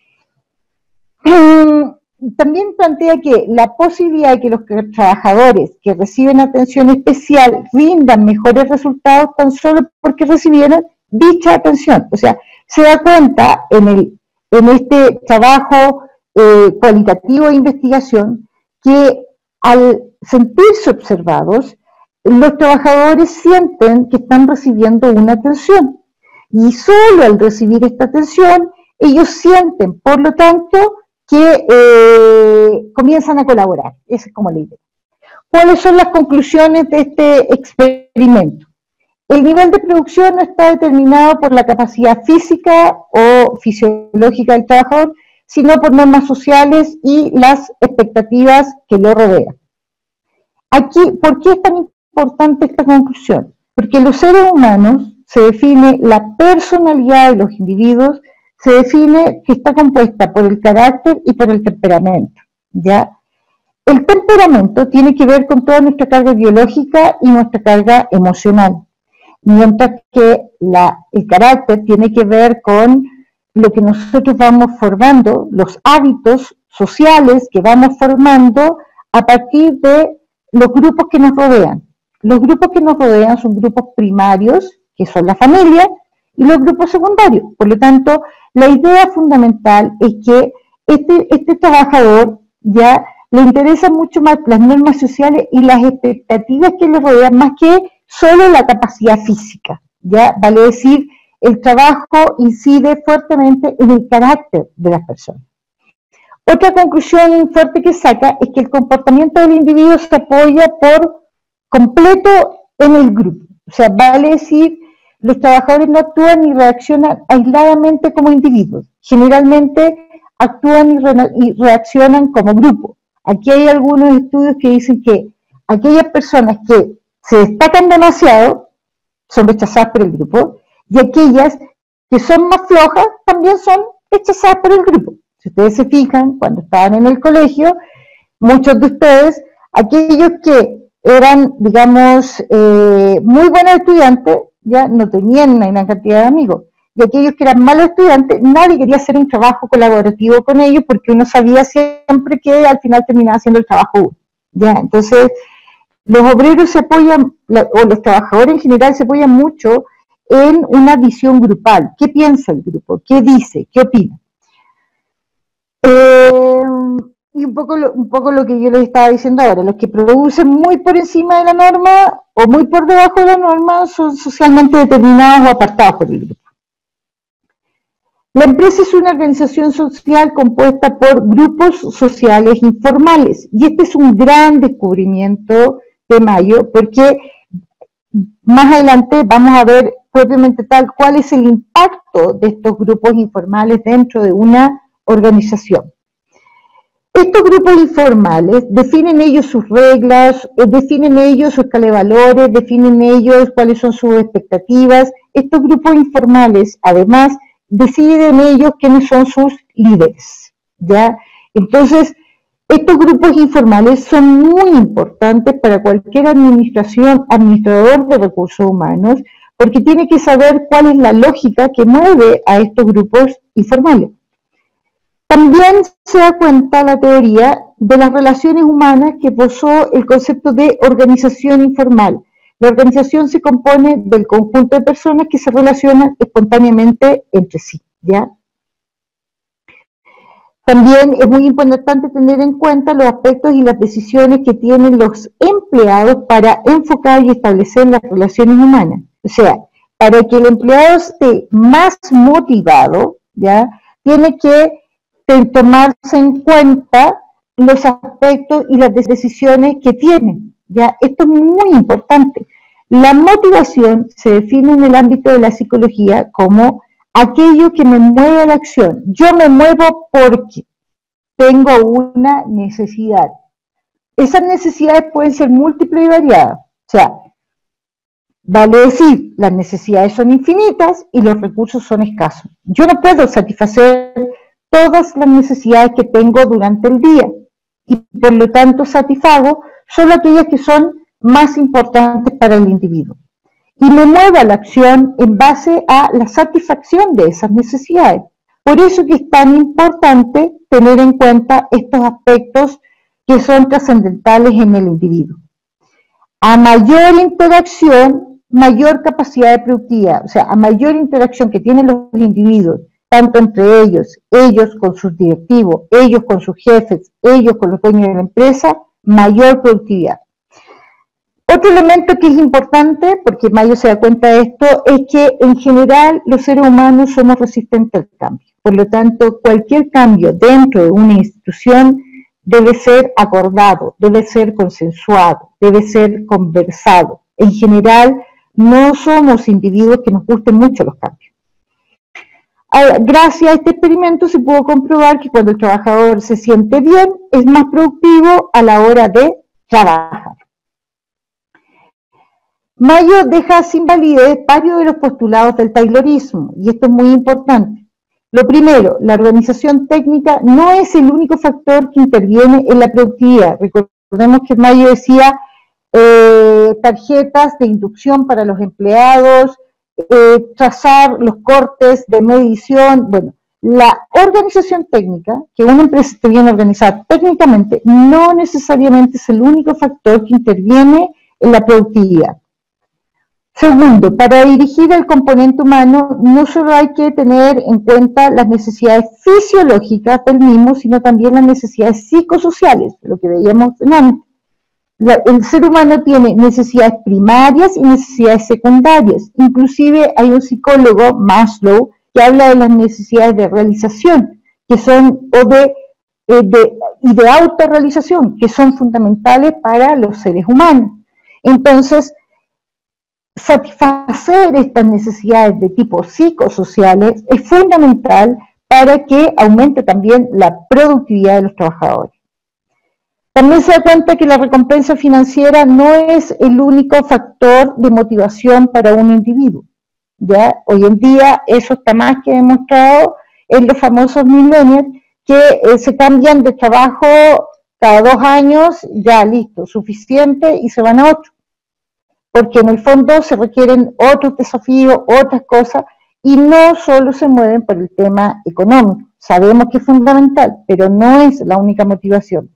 También plantea que la posibilidad de que los trabajadores que reciben atención especial rindan mejores resultados tan solo porque recibieron dicha atención. O sea, se da cuenta en este trabajo cualitativo de investigación que al sentirse observados, los trabajadores sienten que están recibiendo una atención. Y solo al recibir esta atención, ellos sienten, por lo tanto, que comienzan a colaborar. Esa es como la idea. ¿Cuáles son las conclusiones de este experimento? El nivel de producción no está determinado por la capacidad física o fisiológica del trabajador, sino por normas sociales y las expectativas que lo rodean. Aquí, ¿por qué es tan importante esta conclusión? Porque en los seres humanos se define la personalidad de los individuos, se define que está compuesta por el carácter y por el temperamento, ¿ya? El temperamento tiene que ver con toda nuestra carga biológica y nuestra carga emocional, mientras que el carácter tiene que ver con lo que nosotros vamos formando, los hábitos sociales que vamos formando a partir de los grupos que nos rodean. Los grupos que nos rodean son grupos primarios, que son la familia, y los grupos secundarios. Por lo tanto, la idea fundamental es que este trabajador ya le interesan mucho más las normas sociales y las expectativas que le rodean, más que solo la capacidad física, ¿ya? Vale decir, el trabajo incide fuertemente en el carácter de las personas. Otra conclusión fuerte que saca es que el comportamiento del individuo se apoya por completo en el grupo. O sea, vale decir, los trabajadores no actúan ni reaccionan aisladamente como individuos. Generalmente actúan y reaccionan como grupo. Aquí hay algunos estudios que dicen que aquellas personas que se destacan demasiado son rechazadas por el grupo, y aquellas que son más flojas también son rechazadas por el grupo. Si ustedes se fijan, cuando estaban en el colegio, muchos de ustedes, aquellos que eran, digamos, muy buenos estudiantes, ya no tenían una gran cantidad de amigos. Y aquellos que eran malos estudiantes, nadie quería hacer un trabajo colaborativo con ellos porque uno sabía siempre que al final terminaba haciendo el trabajo uno. ¿Ya? Entonces, los obreros se apoyan, o los trabajadores en general se apoyan mucho en una visión grupal. ¿Qué piensa el grupo? ¿Qué dice? ¿Qué opina? Y un poco lo que yo les estaba diciendo ahora, los que producen muy por encima de la norma o muy por debajo de la norma son socialmente determinados o apartados por el grupo. La empresa es una organización social compuesta por grupos sociales informales, y este es un gran descubrimiento de Mayo, porque más adelante vamos a ver propiamente tal cuál es el impacto de estos grupos informales dentro de una organización. Estos grupos informales definen ellos sus reglas, definen ellos su escala de valores, definen ellos cuáles son sus expectativas. Estos grupos informales, además, deciden ellos quiénes son sus líderes, ¿ya? Entonces, estos grupos informales son muy importantes para cualquier administrador de recursos humanos, porque tiene que saber cuál es la lógica que mueve a estos grupos informales. También se da cuenta la teoría de las relaciones humanas que posó el concepto de organización informal. La organización se compone del conjunto de personas que se relacionan espontáneamente entre sí, ¿ya? También es muy importante tener en cuenta los aspectos y las decisiones que tienen los empleados para enfocar y establecer las relaciones humanas. O sea, para que el empleado esté más motivado, ¿ya? Tiene que tomarse en cuenta los aspectos y las decisiones que tiene, ¿ya? Esto es muy importante. La motivación se define en el ámbito de la psicología como aquello que me mueve a la acción. Yo me muevo porque tengo una necesidad. Esas necesidades pueden ser múltiples y variadas. O sea, vale decir, las necesidades son infinitas y los recursos son escasos. Yo no puedo satisfacer todas las necesidades que tengo durante el día y por lo tanto satisfago solo aquellas que son más importantes para el individuo. Y me muevo a la acción en base a la satisfacción de esas necesidades. Por eso que es tan importante tener en cuenta estos aspectos que son trascendentales en el individuo. A mayor interacción, mayor capacidad de productividad. O sea, a mayor interacción que tienen los individuos, tanto entre ellos, ellos con sus directivos, ellos con sus jefes, ellos con los dueños de la empresa, mayor productividad. Otro elemento que es importante, porque Mayo se da cuenta de esto, es que en general los seres humanos somos resistentes al cambio. Por lo tanto, cualquier cambio dentro de una institución debe ser acordado, debe ser consensuado, debe ser conversado. En general, no somos individuos que nos gusten mucho los cambios. Gracias a este experimento se pudo comprobar que cuando el trabajador se siente bien, es más productivo a la hora de trabajar. Mayo deja sin validez varios de los postulados del taylorismo, y esto es muy importante. Lo primero, la organización técnica no es el único factor que interviene en la productividad. Recordemos que Mayo decía tarjetas de inducción para los empleados, trazar los cortes de medición. Bueno, la organización técnica, que una empresa esté bien organizada técnicamente, no necesariamente es el único factor que interviene en la productividad. Segundo, para dirigir el componente humano no solo hay que tener en cuenta las necesidades fisiológicas del mismo, sino también las necesidades psicosociales, lo que veíamos antes. El ser humano tiene necesidades primarias y necesidades secundarias. Inclusive hay un psicólogo, Maslow, que habla de las necesidades de realización, que son, y de autorrealización, que son fundamentales para los seres humanos. Entonces, satisfacer estas necesidades de tipo psicosociales es fundamental para que aumente también la productividad de los trabajadores. También se da cuenta que la recompensa financiera no es el único factor de motivación para un individuo. ¿Ya? Hoy en día eso está más que demostrado en los famosos millennials que se cambian de trabajo cada 2 años, ya listo, suficiente, y se van a otro. Porque en el fondo se requieren otros desafíos, otras cosas, y no solo se mueven por el tema económico. Sabemos que es fundamental, pero no es la única motivación.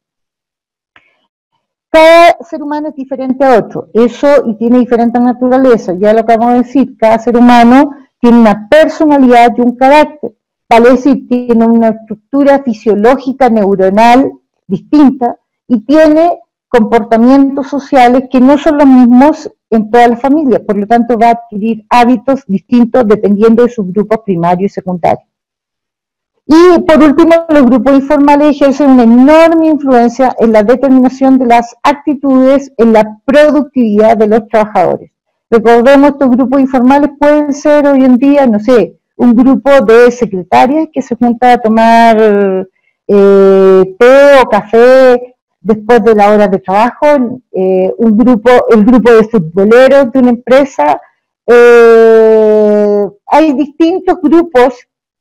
Cada ser humano es diferente a otro, eso y tiene diferente naturaleza, ya lo acabamos de decir, cada ser humano tiene una personalidad y un carácter, vale decir, tiene una estructura fisiológica neuronal distinta y tiene comportamientos sociales que no son los mismos en todas las familias, por lo tanto va a adquirir hábitos distintos dependiendo de sus grupos primarios y secundarios. Y por último, los grupos informales ejercen una enorme influencia en la determinación de las actitudes en la productividad de los trabajadores. Recordemos, estos grupos informales pueden ser hoy en día, no sé, un grupo de secretarias que se junta a tomar té o café después de la hora de trabajo, el grupo de futboleros de una empresa. Hay distintos grupos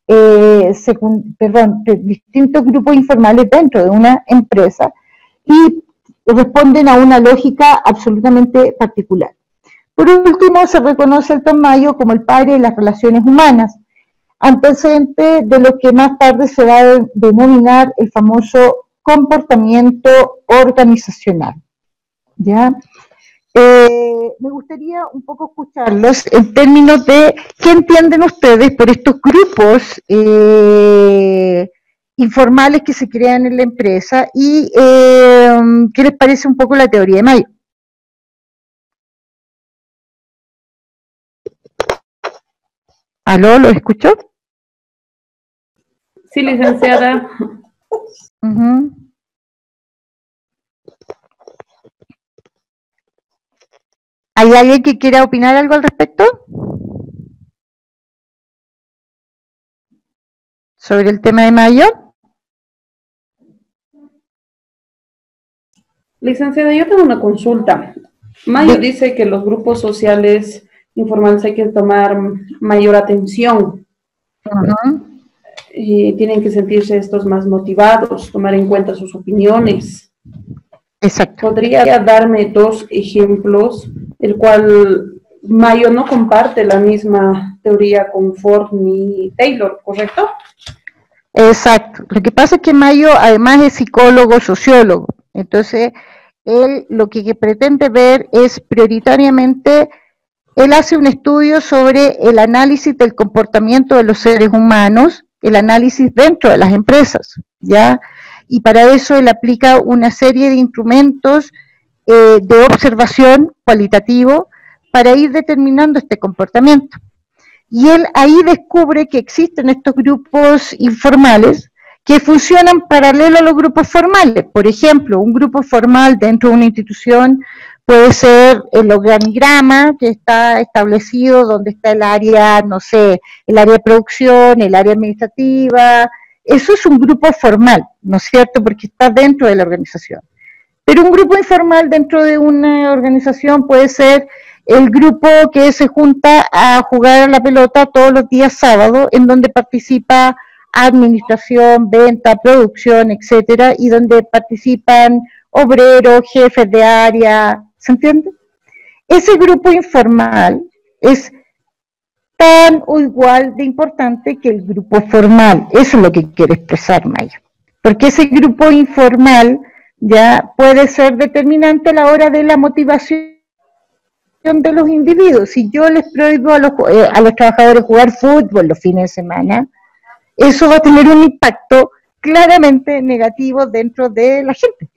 distintos grupos informales dentro de una empresa y responden a una lógica absolutamente particular. Por último, se reconoce al Mayo como el padre de las relaciones humanas, antecedente de lo que más tarde se va a denominar el famoso comportamiento organizacional. ¿Ya? Me gustaría un poco escucharlos en términos de qué entienden ustedes por estos grupos informales que se crean en la empresa y qué les parece un poco la teoría de Mayo. ¿Aló, lo escuchó? Sí, licenciada. Ujú. ¿Hay alguien que quiera opinar algo al respecto? ¿Sobre el tema de mayo? Licenciada, yo tengo una consulta. Mayo dice que los grupos sociales informales hay que tomar mayor atención. Y tienen que sentirse estos más motivados, tomar en cuenta sus opiniones. Exacto. ¿Podría darme 2 ejemplos, el cual Mayo no comparte la misma teoría con Ford ni Taylor, correcto? Exacto. Lo que pasa es que Mayo además es psicólogo, sociólogo. Entonces, él lo que pretende ver es prioritariamente, él hace un estudio sobre el análisis del comportamiento de los seres humanos, el análisis dentro de las empresas, ¿ya? Y para eso él aplica una serie de instrumentos de observación cualitativo para ir determinando este comportamiento. Y él ahí descubre que existen estos grupos informales que funcionan paralelo a los grupos formales. Por ejemplo, un grupo formal dentro de una institución puede ser el organigrama que está establecido donde está el área, no sé, el área de producción, el área administrativa. Eso es un grupo formal, ¿no es cierto? Porque está dentro de la organización. Pero un grupo informal dentro de una organización puede ser el grupo que se junta a jugar a la pelota todos los días sábados, en donde participa administración, venta, producción, etcétera, y donde participan obreros, jefes de área, ¿se entiende? Ese grupo informal es tan o igual de importante que el grupo formal. Eso es lo que quiere expresar Mayo. Porque ese grupo informal ya puede ser determinante a la hora de la motivación de los individuos. Si yo les prohíbo a los trabajadores jugar fútbol los fines de semana, eso va a tener un impacto claramente negativo dentro de la gente.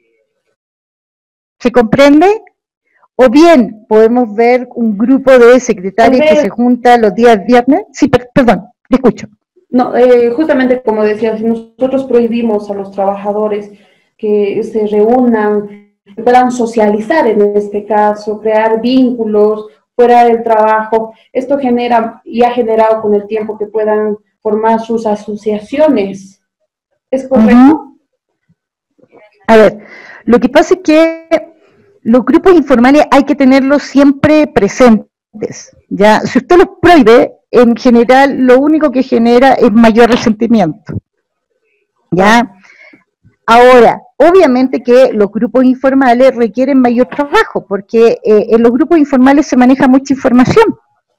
¿Se comprende? O bien podemos ver un grupo de secretarios que se junta los días viernes. Sí, perdón, le escucho. No, justamente como decía, si nosotros prohibimos a los trabajadores que se reúnan, que puedan socializar en este caso, crear vínculos fuera del trabajo, esto genera y ha generado con el tiempo que puedan formar sus asociaciones. ¿Es correcto? A ver, lo que pasa es que los grupos informales hay que tenerlos siempre presentes, ¿ya? Si usted los prohíbe, en general lo único que genera es mayor resentimiento, ¿ya? Ahora, obviamente que los grupos informales requieren mayor trabajo, porque en los grupos informales se maneja mucha información,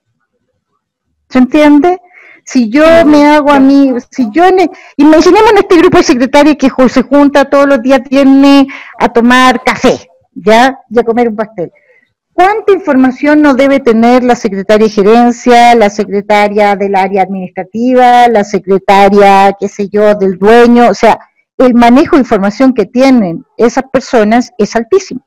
¿se entiende? Si yo me hago a mí, imaginemos en este grupo de secretarios que se junta todos los días, viene a tomar café, ¿ya? Y a comer un pastel. ¿Cuánta información no debe tener la secretaria de gerencia, la secretaria del área administrativa, la secretaria, qué sé yo, del dueño? O sea, el manejo de información que tienen esas personas es altísimo.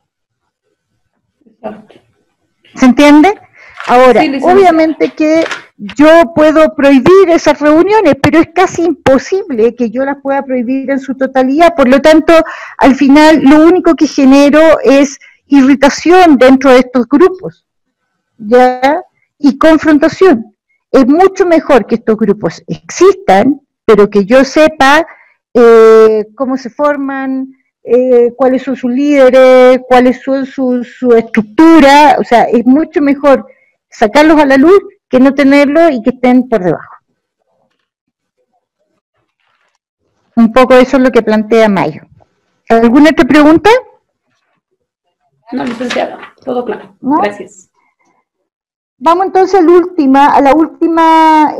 ¿Se entiende? Ahora, sí, obviamente que yo puedo prohibir esas reuniones, pero es casi imposible que yo las pueda prohibir en su totalidad. Por lo tanto, al final, lo único que genero es irritación dentro de estos grupos, ¿ya? Y confrontación. Es mucho mejor que estos grupos existan, pero que yo sepa cómo se forman, cuáles son sus líderes, cuáles son su estructura. O sea, es mucho mejor sacarlos a la luz que no tenerlos y que estén por debajo. Un poco eso es lo que plantea Mayo. ¿Alguna otra pregunta? No, licenciada, todo claro. ¿No? Gracias. Vamos entonces a la última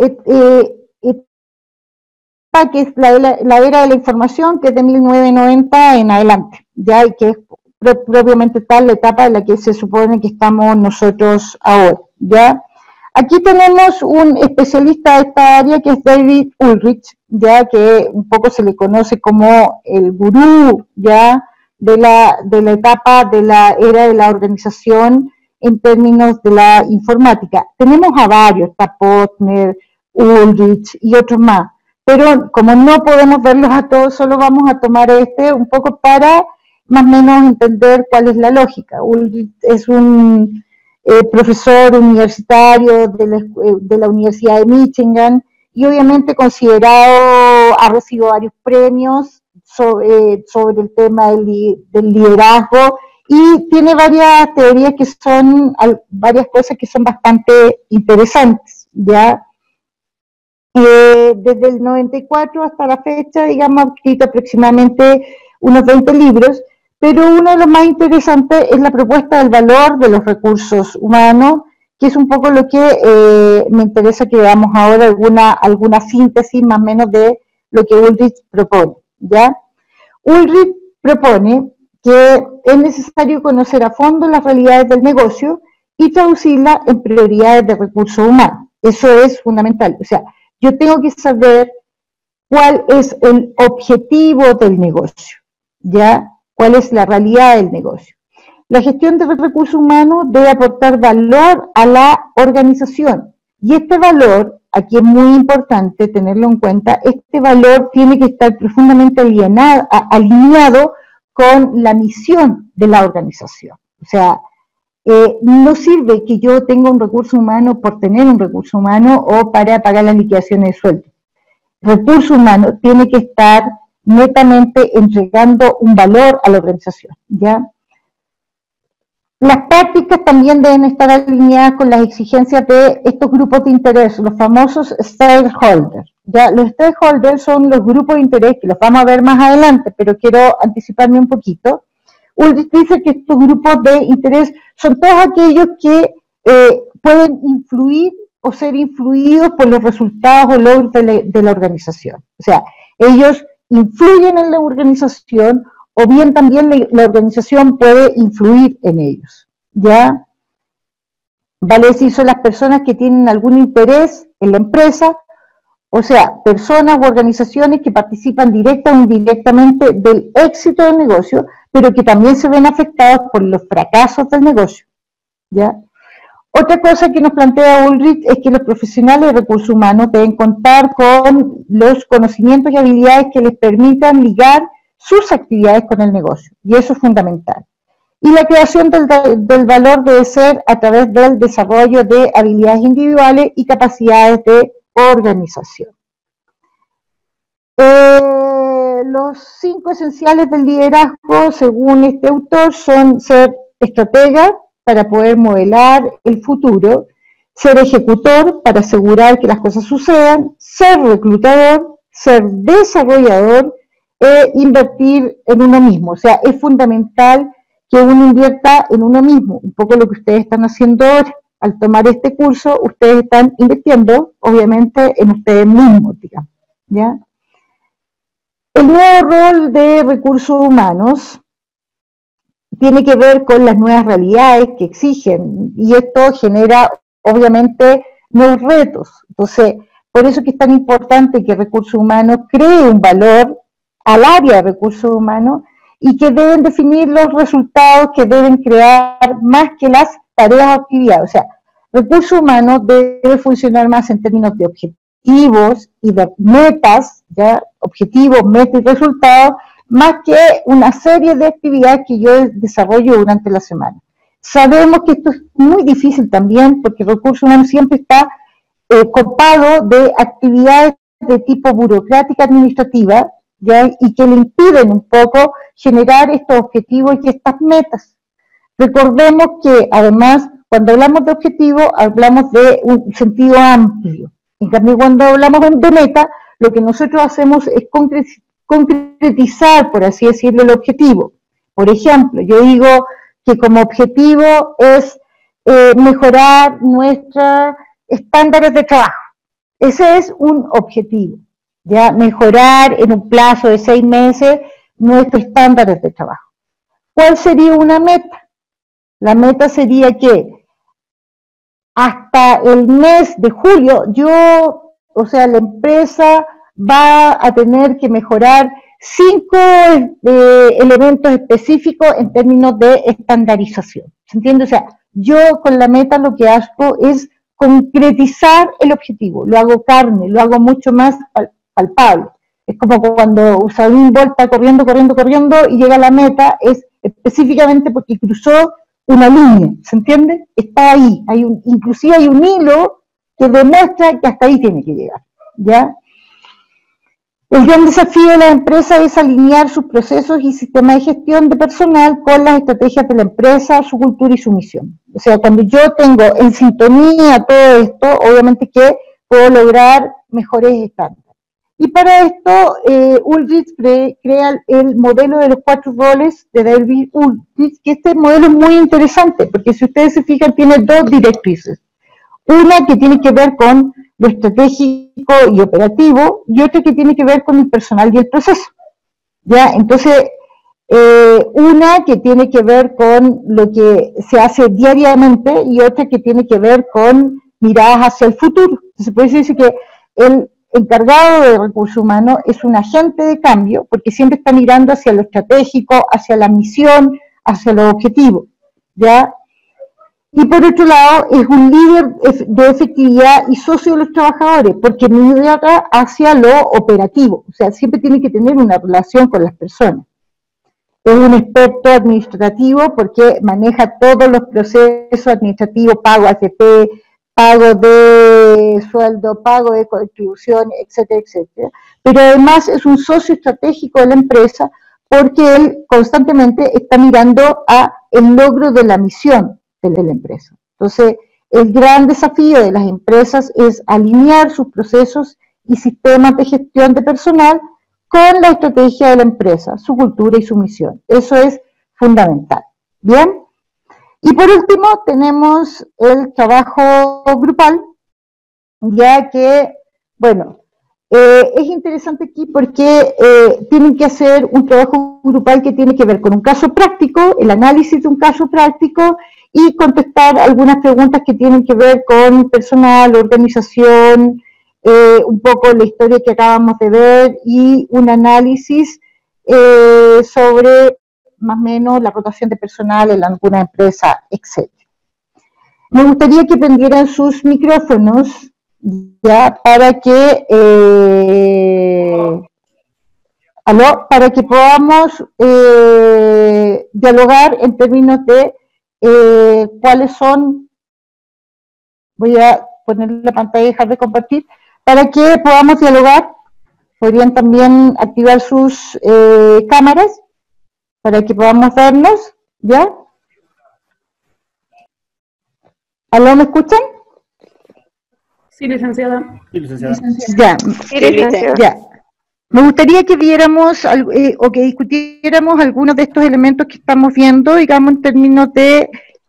etapa, que es la era de la información, que es de 1990 en adelante, ya, y que es propiamente tal la etapa en la que se supone que estamos nosotros ahora, ya. Aquí tenemos un especialista de esta área que es David Ulrich, ya, que un poco se le conoce como el gurú, ya, de la etapa de la era de la organización en términos de la informática. Tenemos a varios, está Potner, Ulrich y otros más. Pero como no podemos verlos a todos, solo vamos a tomar un poco para más o menos entender cuál es la lógica. Ulrich es un profesor universitario de la Universidad de Michigan y obviamente considerado, ha recibido varios premios sobre el tema del liderazgo y tiene varias teorías que son, varias cosas que son bastante interesantes, ¿ya? Desde el 94 hasta la fecha, digamos, ha escrito aproximadamente unos 20 libros, pero uno de los más interesantes es la propuesta del valor de los recursos humanos, que es un poco lo que me interesa que veamos ahora, alguna síntesis más o menos de lo que Ulrich propone, ¿ya? Ulrich propone que es necesario conocer a fondo las realidades del negocio y traducirlas en prioridades de recursos humanos. Eso es fundamental. O sea, yo tengo que saber cuál es el objetivo del negocio, ¿ya? ¿Cuál es la realidad del negocio? La gestión de recursos humanos debe aportar valor a la organización. Y este valor, aquí es muy importante tenerlo en cuenta, este valor tiene que estar profundamente alineado con la misión de la organización. O sea, no sirve que yo tenga un recurso humano por tener un recurso humano o para pagar las liquidaciones de sueldo. Recurso humano tiene que estar netamente entregando un valor a la organización, ¿ya? Las prácticas también deben estar alineadas con las exigencias de estos grupos de interés, los famosos stakeholders, ¿ya? Los stakeholders son los grupos de interés, que los vamos a ver más adelante, pero quiero anticiparme un poquito. Ulrich dice que estos grupos de interés son todos aquellos que pueden influir o ser influidos por los resultados o logros de la organización. O sea, ellos influyen en la organización o bien también la organización puede influir en ellos, ¿ya? Vale decir, son las personas que tienen algún interés en la empresa, o sea, personas u organizaciones que participan directa o indirectamente del éxito del negocio, pero que también se ven afectadas por los fracasos del negocio, ¿ya? Otra cosa que nos plantea Ulrich es que los profesionales de recursos humanos deben contar con los conocimientos y habilidades que les permitan ligar sus actividades con el negocio, y eso es fundamental. Y la creación del valor debe ser a través del desarrollo de habilidades individuales y capacidades de organización. Los 5 esenciales del liderazgo, según este autor, son ser estratega para poder modelar el futuro, ser ejecutor para asegurar que las cosas sucedan, ser reclutador, ser desarrollador e invertir en uno mismo. O sea, es fundamental que uno invierta en uno mismo, un poco lo que ustedes están haciendo ahora. Al tomar este curso, ustedes están invirtiendo, obviamente, en ustedes mismos, digamos, ¿ya? El nuevo rol de recursos humanos tiene que ver con las nuevas realidades que exigen, y esto genera, obviamente, nuevos retos. Entonces, por eso es que es tan importante que recursos humanos cree un valor al área de recursos humanos y que deben definir los resultados que deben crear más que las tareas o actividades. O sea, recursos humanos debe funcionar más en términos de objetivos y de metas, ¿ya? Objetivos, metas y resultados, más que una serie de actividades que yo desarrollo durante la semana. Sabemos que esto es muy difícil también porque recursos humanos siempre está copado de actividades de tipo burocrática administrativa, ¿ya? Y que le impiden un poco generar estos objetivos y estas metas. Recordemos que además cuando hablamos de objetivos hablamos de un sentido amplio. En cambio, cuando hablamos de meta, lo que nosotros hacemos es concretizar, por así decirlo, el objetivo. Por ejemplo, yo digo que como objetivo es mejorar nuestros estándares de trabajo. Ese es un objetivo, ¿ya? Mejorar en un plazo de 6 meses nuestros estándares de trabajo. ¿Cuál sería una meta? La meta sería que hasta el mes de julio la empresa va a tener que mejorar 5 elementos específicos en términos de estandarización. ¿Se entiende? O sea, yo con la meta lo que hago es concretizar el objetivo, lo hago carne, lo hago mucho más palpable. Es como cuando Usain Bolt está corriendo y llega a la meta, es específicamente porque cruzó una línea, ¿se entiende? Está ahí, inclusive hay un hilo que demuestra que hasta ahí tiene que llegar, ¿ya? El gran desafío de la empresa es alinear sus procesos y sistemas de gestión de personal con las estrategias de la empresa, su cultura y su misión. O sea, cuando yo tengo en sintonía todo esto, obviamente que puedo lograr mejores estándares. Y para esto, Ulrich crea el modelo de los 4 roles de David Ulrich, que este modelo es muy interesante, porque si ustedes se fijan, tiene 2 directrices. Una que tiene que ver con lo estratégico y operativo, y otra que tiene que ver con el personal y el proceso. ¿Ya? Entonces, una que tiene que ver con lo que se hace diariamente y otra que tiene que ver con miradas hacia el futuro. Entonces, por eso dice que el encargado de recursos humanos es un agente de cambio, porque siempre está mirando hacia lo estratégico, hacia la misión, hacia los objetivos, ¿ya? Y por otro lado, es un líder de efectividad y socio de los trabajadores, porque mira hacia lo operativo, o sea, siempre tiene que tener una relación con las personas. Es un experto administrativo porque maneja todos los procesos administrativos, pago ATP, pago de sueldo, pago de contribución, etcétera, etcétera. Pero además es un socio estratégico de la empresa porque él constantemente está mirando a el logro de la misión de la empresa. Entonces, el gran desafío de las empresas es alinear sus procesos y sistemas de gestión de personal con la estrategia de la empresa, su cultura y su misión. Eso es fundamental. ¿Bien? Y por último, tenemos el trabajo grupal, ya que, bueno, es interesante aquí porque tienen que hacer un trabajo grupal que tiene que ver con un caso práctico, el análisis de un caso práctico y contestar algunas preguntas que tienen que ver con personal, organización, un poco la historia que acabamos de ver y un análisis sobre más o menos la rotación de personal en alguna empresa, etc. Me gustaría que prendieran sus micrófonos ya para que para que podamos dialogar en términos de cuáles son, voy a poner la pantalla y dejar de compartir, para que podamos dialogar. Podrían también activar sus cámaras para que podamos vernos, ¿ya? ¿Aló, me escuchan? Sí, licenciada. Sí, licenciada. Ya, Sí, licenciada. ya. Me gustaría que viéramos o que discutiéramos algunos de estos elementos que estamos viendo, digamos, en términos de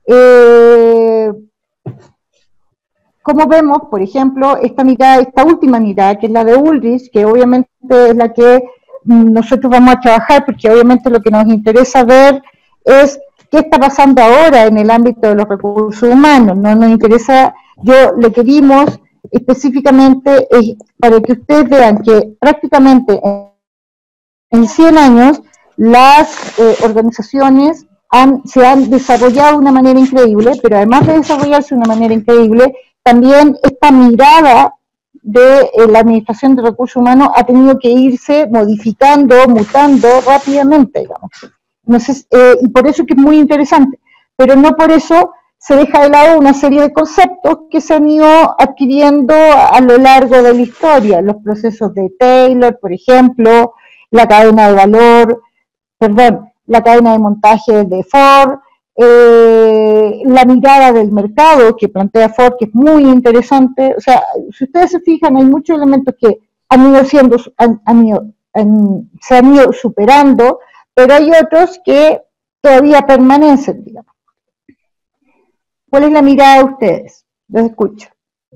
cómo vemos, por ejemplo, esta última mirada, que es la de Ulrich, que obviamente es la que nosotros vamos a trabajar, porque obviamente lo que nos interesa ver es qué está pasando ahora en el ámbito de los recursos humanos. No nos interesa, le querimos específicamente para que ustedes vean que prácticamente en 100 años las organizaciones se han desarrollado de una manera increíble, pero además de desarrollarse de una manera increíble, también esta mirada de la Administración de Recursos Humanos ha tenido que irse modificando, mutando rápidamente, digamos. Entonces, y por eso es que es muy interesante, pero no por eso se deja de lado una serie de conceptos que se han ido adquiriendo a lo largo de la historia, los procesos de Taylor, por ejemplo, la cadena de valor, la cadena de montaje de Ford, la mirada del mercado que plantea Ford, que es muy interesante. O sea, si ustedes se fijan, hay muchos elementos que se han ido superando, pero hay otros que todavía permanecen, digamos. ¿Cuál es la mirada de ustedes? Los escucho.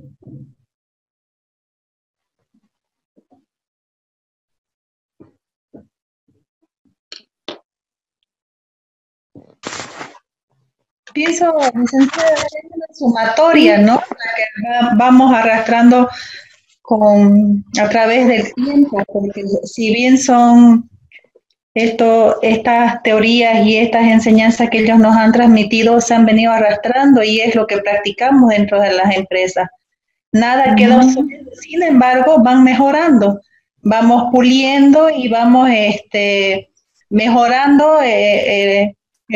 Pienso, licenciada, es una sumatoria, ¿no? La que vamos arrastrando a través del tiempo, porque si bien son estas teorías y estas enseñanzas que ellos nos han transmitido se han venido arrastrando y es lo que practicamos dentro de las empresas. Nada queda obsoleto, sin embargo, van mejorando, vamos puliendo y vamos mejorando el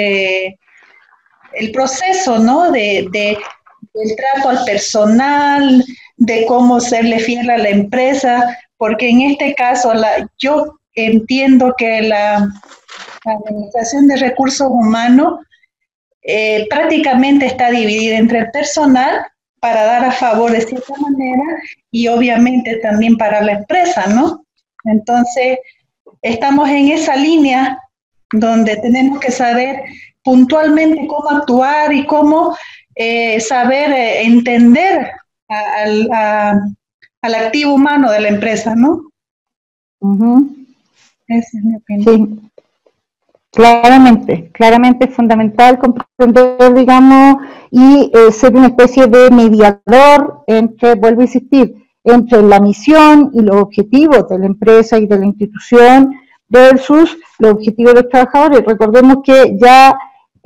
proceso, ¿no? del trato al personal, de cómo serle fiel a la empresa, porque en este caso yo entiendo que la administración de recursos humanos prácticamente está dividida entre el personal para dar a favor de cierta manera y obviamente también para la empresa, ¿no? Entonces, estamos en esa línea donde tenemos que saber puntualmente cómo actuar y cómo saber entender al activo humano de la empresa, ¿no? Esa es mi opinión. Sí, claramente es fundamental comprender, digamos, y ser una especie de mediador entre, vuelvo a insistir, entre la misión y los objetivos de la empresa y de la institución versus los objetivos de los trabajadores. Recordemos que ya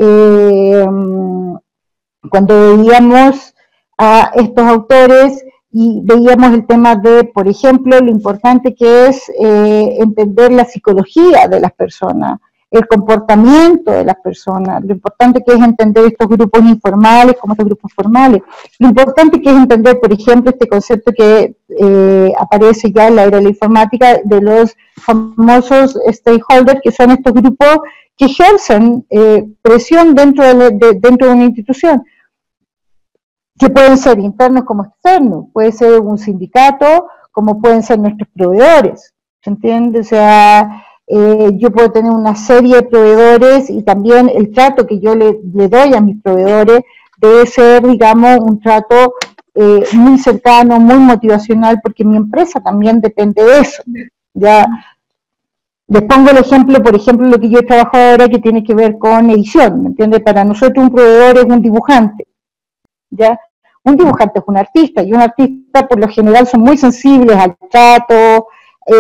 cuando veíamos a estos autores y veíamos el tema de, por ejemplo, lo importante que es entender la psicología de las personas, el comportamiento de las personas, lo importante que es entender estos grupos informales como estos grupos formales, lo importante que es entender, por ejemplo, este concepto que aparece ya en la era de la informática de los famosos stakeholders, que son estos grupos que ejercen presión dentro de una institución, que pueden ser internos como externos, puede ser un sindicato, como pueden ser nuestros proveedores, ¿se entiende? O sea, yo puedo tener una serie de proveedores y también el trato que yo le doy a mis proveedores debe ser, digamos, un trato muy cercano, muy motivacional, porque mi empresa también depende de eso. Ya les pongo el ejemplo, por ejemplo, lo que yo trabajo ahora que tiene que ver con edición, ¿me entiende? Para nosotros un proveedor es un dibujante, ¿ya? Un dibujante es un artista, y un artista por lo general son muy sensibles al trato,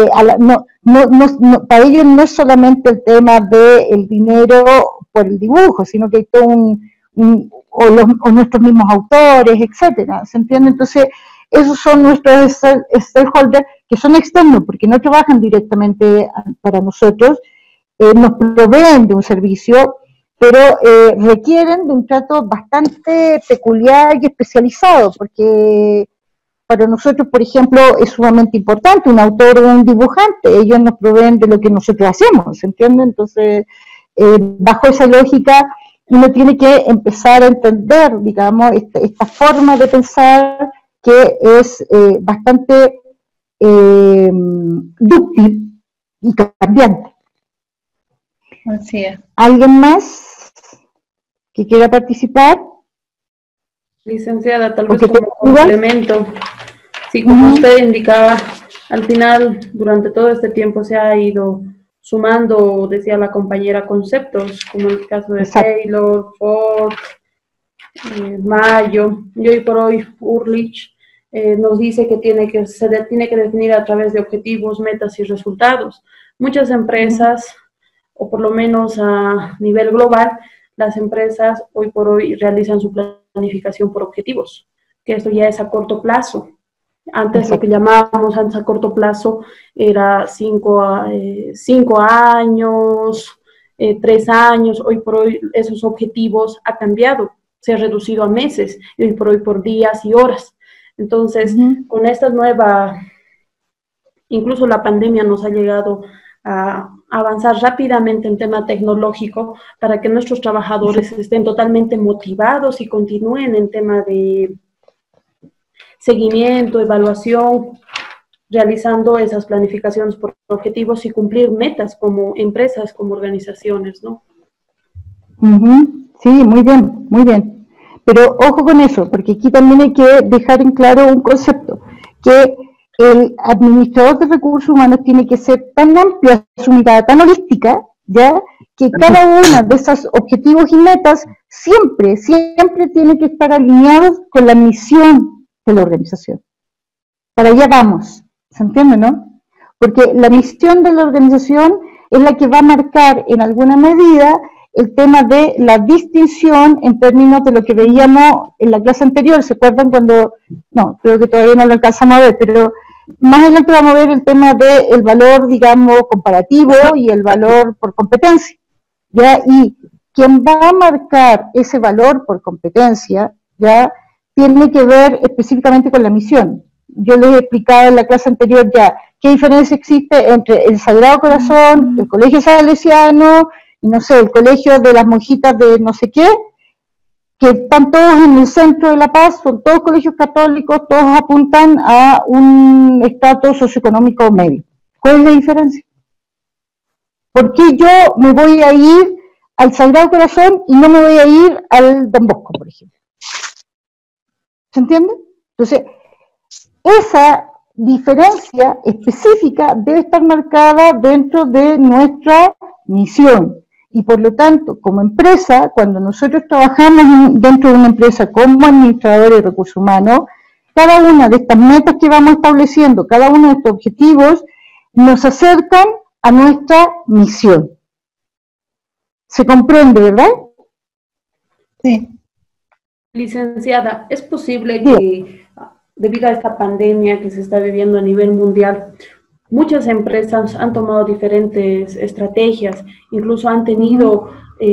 para ellos no es solamente el tema del dinero por el dibujo, sino que hay todo o nuestros mismos autores, etcétera, ¿se entiende? Entonces, esos son nuestros stakeholders que son externos, porque no trabajan directamente para nosotros, nos proveen de un servicio, pero requieren de un trato bastante peculiar y especializado, porque para nosotros, por ejemplo, es sumamente importante un autor o un dibujante, ellos nos proveen de lo que nosotros hacemos, ¿se entiende? Entonces, bajo esa lógica, uno tiene que empezar a entender, digamos, esta forma de pensar que es bastante dúctil y cambiante. Así es. ¿Alguien más que quiera participar? Licenciada, tal vez como complemento. Sí, como usted indicaba, al final, durante todo este tiempo se ha ido sumando, decía la compañera, conceptos, como el caso de Taylor, Ford, Mayo, y hoy por hoy Urlich nos dice que se tiene que definir a través de objetivos, metas y resultados. Muchas empresas, o por lo menos a nivel global, las empresas hoy por hoy realizan su planificación por objetivos, que esto ya es a corto plazo. Antes lo que llamábamos antes a corto plazo era 5 años, 3 años, hoy por hoy esos objetivos ha cambiado, se ha reducido a meses, y hoy por días y horas. Entonces, con esta nueva, incluso la pandemia nos ha llegado a avanzar rápidamente en tema tecnológico para que nuestros trabajadores estén totalmente motivados y continúen en tema de seguimiento, evaluación, realizando esas planificaciones por objetivos y cumplir metas como empresas, como organizaciones, ¿no? Sí, muy bien, muy bien. Pero ojo con eso, porque aquí también hay que dejar en claro un concepto, que el administrador de recursos humanos tiene que ser tan amplia su mirada, tan holística, ¿ya? Que cada uno de esos objetivos y metas siempre tiene que estar alineados con la misión de la organización. Para allá vamos, ¿se entiende, no? Porque la misión de la organización es la que va a marcar en alguna medida el tema de la distinción en términos de lo que veíamos en la clase anterior. ¿Se acuerdan cuando? No, creo que todavía no lo alcanzamos a ver, pero más adelante vamos a ver el tema del valor, digamos, comparativo y el valor por competencia, ¿ya? Y quien va a marcar ese valor por competencia, ¿ya?, tiene que ver específicamente con la misión. Yo les he explicado en la clase anterior ya qué diferencia existe entre el Sagrado Corazón, el Colegio Salesiano, y no sé, el Colegio de las Monjitas de no sé qué, que están todos en el centro de La Paz, son todos colegios católicos, todos apuntan a un estatus socioeconómico medio. ¿Cuál es la diferencia? ¿Por qué yo me voy a ir al Sagrado Corazón y no me voy a ir al Don Bosco, por ejemplo? ¿Se entiende? Entonces, esa diferencia específica debe estar marcada dentro de nuestra misión. Y por lo tanto, como empresa, cuando nosotros trabajamos dentro de una empresa como administradores de recursos humanos, cada una de estas metas que vamos estableciendo, cada uno de estos objetivos, nos acercan a nuestra misión. ¿Se comprende, verdad? Sí. Licenciada, ¿es posible que debido a esta pandemia que se está viviendo a nivel mundial, muchas empresas han tomado diferentes estrategias, incluso han tenido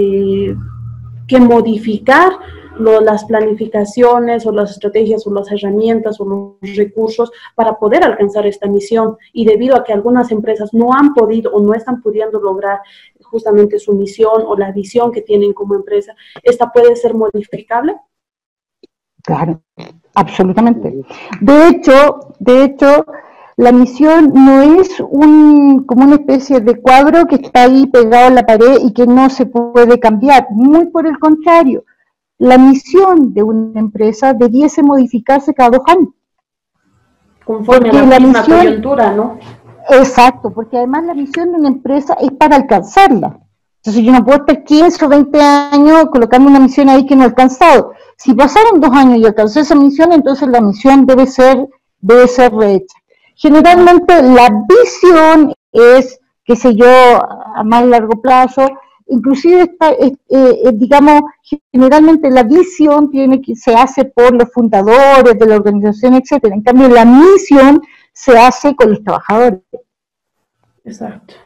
que modificar las planificaciones o las estrategias o las herramientas o los recursos para poder alcanzar esta misión? Y debido a que algunas empresas no han podido o no están pudiendo lograr justamente su misión o la visión que tienen como empresa, ¿esta puede ser modificable? Claro, absolutamente. De hecho, la misión no es como una especie de cuadro que está ahí pegado en la pared y que no se puede cambiar. Muy por el contrario, la misión de una empresa debiese modificarse cada 2 años. Conforme a la misma coyuntura, ¿no? Exacto, porque además la misión de una empresa es para alcanzarla. Entonces yo no puedo estar 15 o 20 años colocando una misión ahí que no he alcanzado. Si pasaron 2 años y alcancé esa misión, entonces la misión debe ser rehecha. Generalmente la visión es, qué sé yo, a más largo plazo, inclusive digamos, generalmente la visión se hace por los fundadores de la organización, etcétera. En cambio, la misión se hace con los trabajadores. Exacto.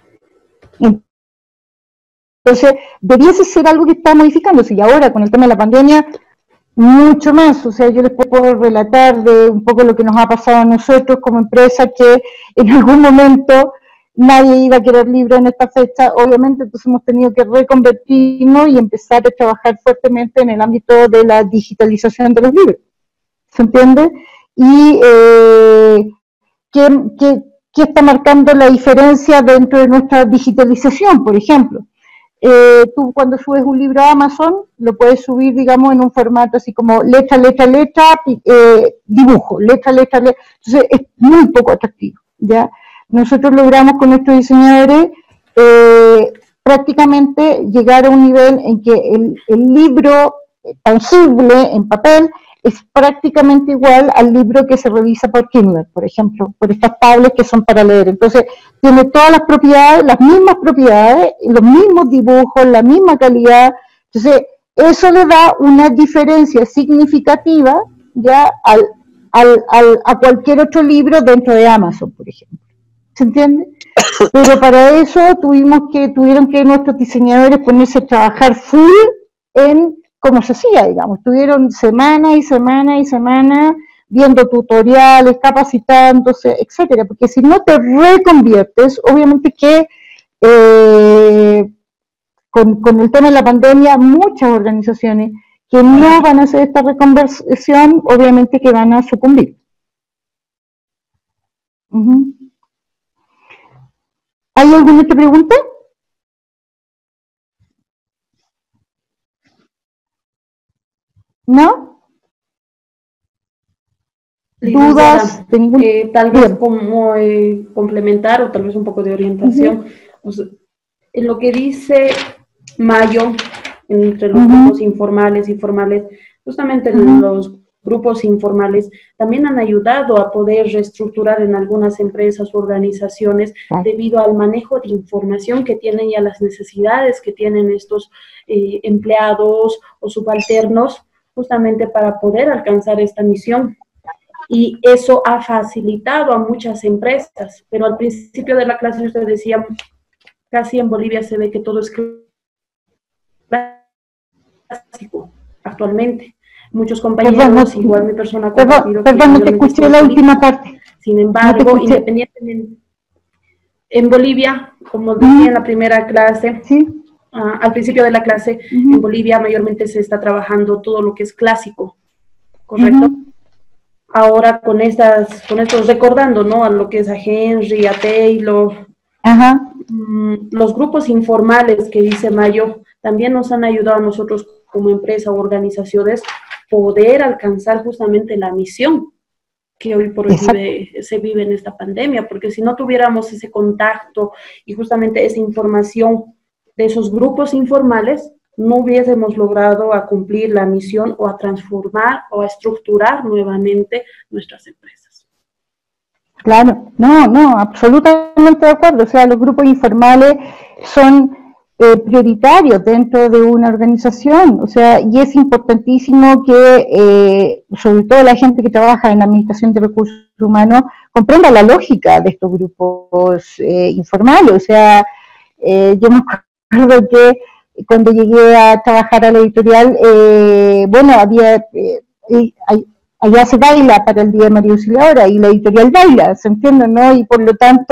Entonces, debiese ser algo que está modificándose, y ahora con el tema de la pandemia, mucho más. O sea, yo les puedo relatar de un poco lo que nos ha pasado a nosotros como empresa, que en algún momento nadie iba a querer libros en esta fecha, obviamente, entonces hemos tenido que reconvertirnos y empezar a trabajar fuertemente en el ámbito de la digitalización de los libros. ¿Se entiende? Y ¿qué está marcando la diferencia dentro de nuestra digitalización, por ejemplo? Tú cuando subes un libro a Amazon, lo puedes subir, digamos, en un formato así como letra, dibujo, letra. Entonces es muy poco atractivo, ¿ya? Nosotros logramos con nuestros diseñadores prácticamente llegar a un nivel en que el libro tangible en papel es prácticamente igual al libro que se revisa por Kindle, por ejemplo, por estas tablets que son para leer. Entonces, tiene todas las propiedades, las mismas propiedades, los mismos dibujos, la misma calidad. Entonces, eso le da una diferencia significativa ya a cualquier otro libro dentro de Amazon, por ejemplo. ¿Se entiende? Pero para eso tuvieron que nuestros diseñadores ponerse a trabajar full en cómo se hacía, digamos. Estuvieron semana y semana viendo tutoriales, capacitándose, etcétera, porque si no te reconviertes, obviamente que con el tema de la pandemia, muchas organizaciones que no van a hacer esta reconversión, obviamente que van a sucumbir. ¿Hay alguna otra pregunta? ¿No? ¿Dudas? Tal vez como complementar o tal vez un poco de orientación. O sea, en lo que dice Mayo, entre los grupos informales y formales, justamente en los grupos informales también han ayudado a poder reestructurar en algunas empresas o organizaciones debido al manejo de información que tienen y a las necesidades que tienen estos empleados o subalternos, justamente para poder alcanzar esta misión. Y eso ha facilitado a muchas empresas, pero al principio de la clase usted decía, casi en Bolivia se ve que todo es clásico actualmente. Muchos compañeros, igual mi persona... Perdón, no te escuché la última parte. Sin embargo, independientemente, en Bolivia, como decía en la primera clase, al principio de la clase, en Bolivia mayormente se está trabajando todo lo que es clásico, ¿correcto? Ahora con estos recordando, ¿no? A lo que es a Henry, a Taylor, los grupos informales que dice Mayo, también nos han ayudado a nosotros como empresa o organizaciones poder alcanzar justamente la misión que hoy por hoy se vive en esta pandemia, porque si no tuviéramos ese contacto y justamente esa información de esos grupos informales, no hubiésemos logrado a cumplir la misión o a transformar o a estructurar nuevamente nuestras empresas. Claro, no, absolutamente de acuerdo. O sea, los grupos informales son prioritarios dentro de una organización, o sea, y es importantísimo que, sobre todo la gente que trabaja en la administración de recursos humanos, comprenda la lógica de estos grupos informales. O sea, yo me acuerdo que cuando llegué a trabajar a la editorial, bueno, había, allá se baila para el Día de María Auxiliadora, y la editorial baila, ¿se entiende, no? Y por lo tanto,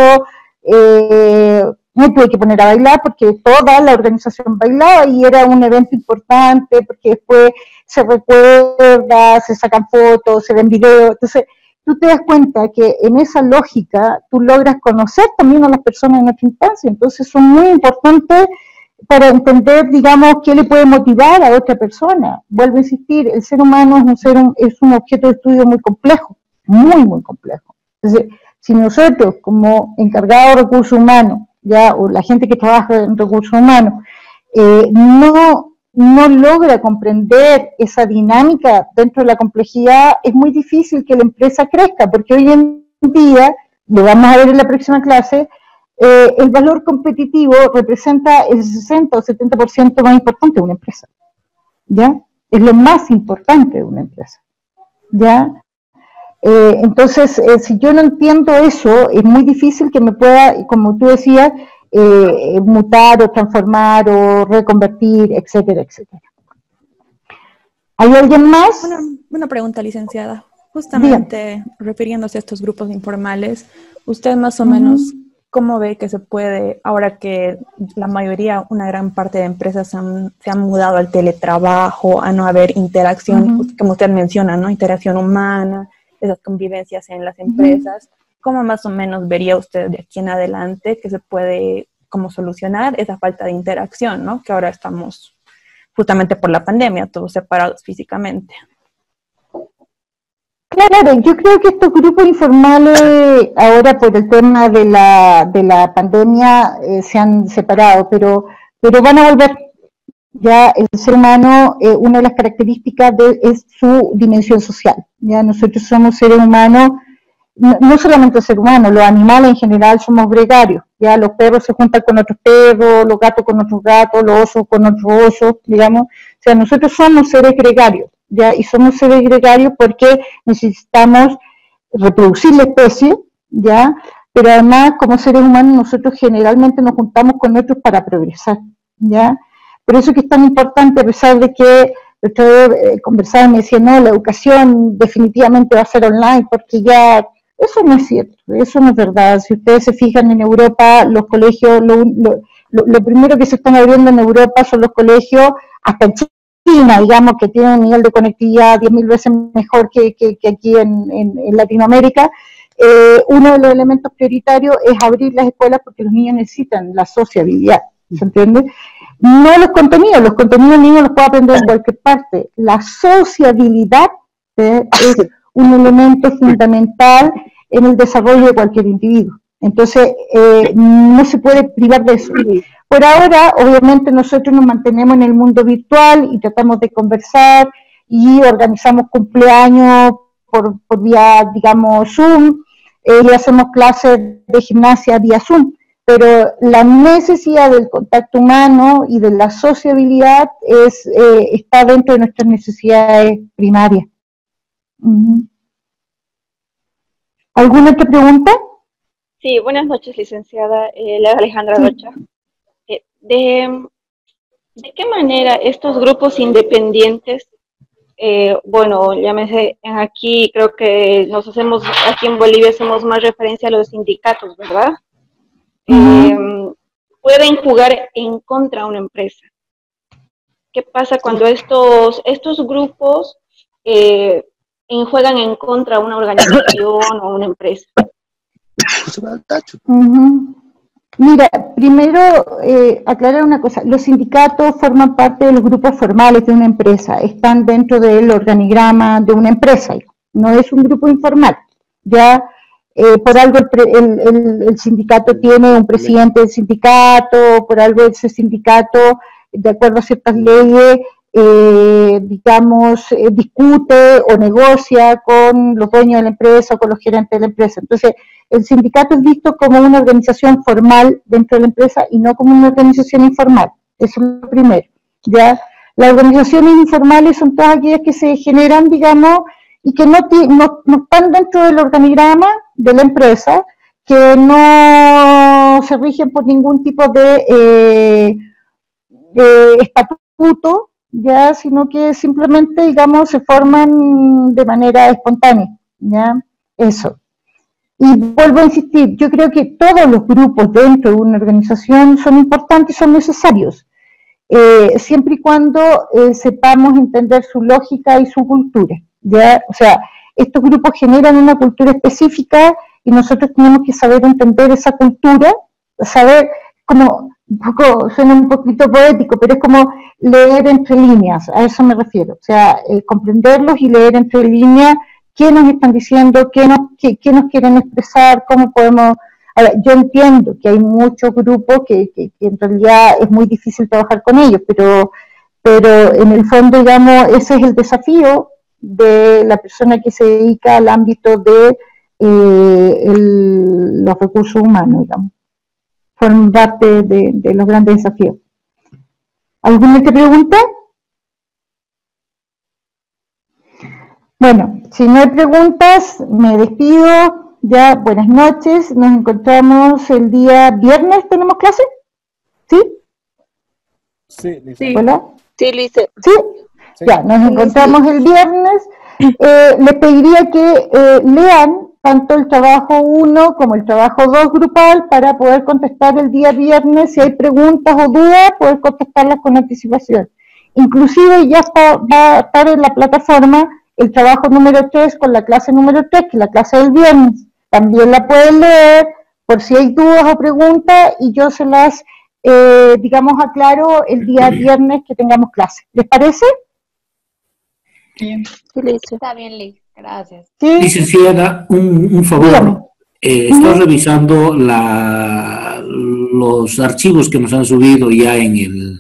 me tuve que poner a bailar porque toda la organización bailaba y era un evento importante porque después se recuerda, se sacan fotos, se ven videos. Entonces, tú te das cuenta que en esa lógica tú logras conocer también a las personas en nuestra infancia. Entonces, son muy importantes para entender, digamos, qué le puede motivar a otra persona. Vuelvo a insistir, el ser humano es un objeto de estudio muy complejo, muy complejo. Entonces, si nosotros, como encargados de recursos humanos, o la gente que trabaja en recursos humanos, no logra comprender esa dinámica dentro de la complejidad, es muy difícil que la empresa crezca, porque hoy en día, lo vamos a ver en la próxima clase, el valor competitivo representa el 60 o 70% más importante de una empresa, ¿ya? Es lo más importante de una empresa, ¿ya? Entonces, si yo no entiendo eso, es muy difícil que me pueda, como tú decías, mutar o transformar o reconvertir, etcétera, etcétera. ¿Hay alguien más? Una pregunta, licenciada. Justamente refiriéndose a estos grupos informales, ¿usted más o menos cómo ve que se puede, ahora que la mayoría, una gran parte de empresas se han mudado al teletrabajo, a no haber interacción, como usted menciona, ¿no? Interacción humana, esas convivencias en las empresas, ¿cómo más o menos vería usted de aquí en adelante que se puede como solucionar esa falta de interacción, ¿no? Que ahora estamos justamente por la pandemia, todos separados físicamente. Claro, yo creo que estos grupos informales ahora por el tema de la pandemia se han separado, pero van a volver. Ya el ser humano, una de las características es su dimensión social. Ya nosotros somos seres humanos, no solamente ser humanos, los animales en general somos gregarios. Ya los perros se juntan con otros perros, los gatos con otros gatos, los osos con otros osos, digamos. O sea, nosotros somos seres gregarios, ya, y somos seres gregarios porque necesitamos reproducir la especie, ya, pero además como seres humanos nosotros generalmente nos juntamos con otros para progresar, ya. Por eso que es tan importante, a pesar de que otra vez conversaba y me decía, no, la educación definitivamente va a ser online, porque ya, eso no es cierto, eso no es verdad. Si ustedes se fijan en Europa, los colegios, lo primero que se están abriendo en Europa son los colegios, hasta en China, digamos, que tienen un nivel de conectividad 10.000 veces mejor que aquí en Latinoamérica. Uno de los elementos prioritarios es abrir las escuelas porque los niños necesitan la sociabilidad, ¿se entiende? No los contenidos el niño los puede aprender en cualquier parte. La sociabilidad es un elemento fundamental en el desarrollo de cualquier individuo. Entonces, no se puede privar de eso. Por ahora, obviamente, nosotros nos mantenemos en el mundo virtual y tratamos de conversar y organizamos cumpleaños por vía, digamos, Zoom, y hacemos clases de gimnasia vía Zoom, pero la necesidad del contacto humano y de la sociabilidad está dentro de nuestras necesidades primarias. ¿Alguna otra pregunta? Sí, buenas noches, licenciada. La Alejandra Rocha. ¿De qué manera estos grupos independientes, bueno, llámese aquí, creo que aquí en Bolivia hacemos más referencia a los sindicatos, ¿verdad? Pueden jugar en contra de una empresa. ¿Qué pasa cuando estos grupos juegan en contra de una organización o una empresa? Mira, primero aclarar una cosa, los sindicatos forman parte de los grupos formales de una empresa, están dentro del organigrama de una empresa, no es un grupo informal, ya por algo el sindicato tiene un presidente del sindicato, por algo ese sindicato, de acuerdo a ciertas leyes, digamos, discute o negocia con los dueños de la empresa o con los gerentes de la empresa. Entonces, el sindicato es visto como una organización formal dentro de la empresa y no como una organización informal. Eso es lo primero. ¿Ya? Las organizaciones informales son todas aquellas que se generan, digamos, y que no están dentro del organigrama de la empresa, que no se rigen por ningún tipo de estatuto, ya, sino que simplemente, digamos, se forman de manera espontánea, ¿ya? Eso. Y vuelvo a insistir, yo creo que todos los grupos dentro de una organización son importantes, son necesarios, siempre y cuando sepamos entender su lógica y su cultura, ¿ya? O sea, estos grupos generan una cultura específica y nosotros tenemos que saber entender esa cultura, saber como, suena un poquito poético, pero es como leer entre líneas, a eso me refiero, o sea, comprenderlos y leer entre líneas qué nos están diciendo, qué nos quieren expresar, cómo podemos. Ahora, yo entiendo que hay muchos grupos que en realidad es muy difícil trabajar con ellos, pero en el fondo, digamos, ese es el desafío de la persona que se dedica al ámbito de los recursos humanos, digamos. Forman parte de los grandes desafíos. ¿Alguna otra pregunta? Bueno, si no hay preguntas, me despido. Ya, buenas noches. Nos encontramos el día viernes. ¿Tenemos clase? ¿Sí? Sí, Lice. ¿Hola? Sí, Lice. ¿Sí? Ya, nos encontramos el viernes. Les pediría que lean tanto el trabajo 1 como el trabajo 2 grupal para poder contestar el día viernes. Si hay preguntas o dudas, poder contestarlas con anticipación. Inclusive ya va a estar en la plataforma el trabajo número 3 con la clase número 3, que es la clase del viernes. También la pueden leer por si hay dudas o preguntas y yo se las, digamos, aclaro el día viernes que tengamos clase. ¿Les parece? Bien. Está bien, Liz. Gracias. ¿Sí? Licenciada, un favor. Estoy revisando los archivos que nos han subido ya en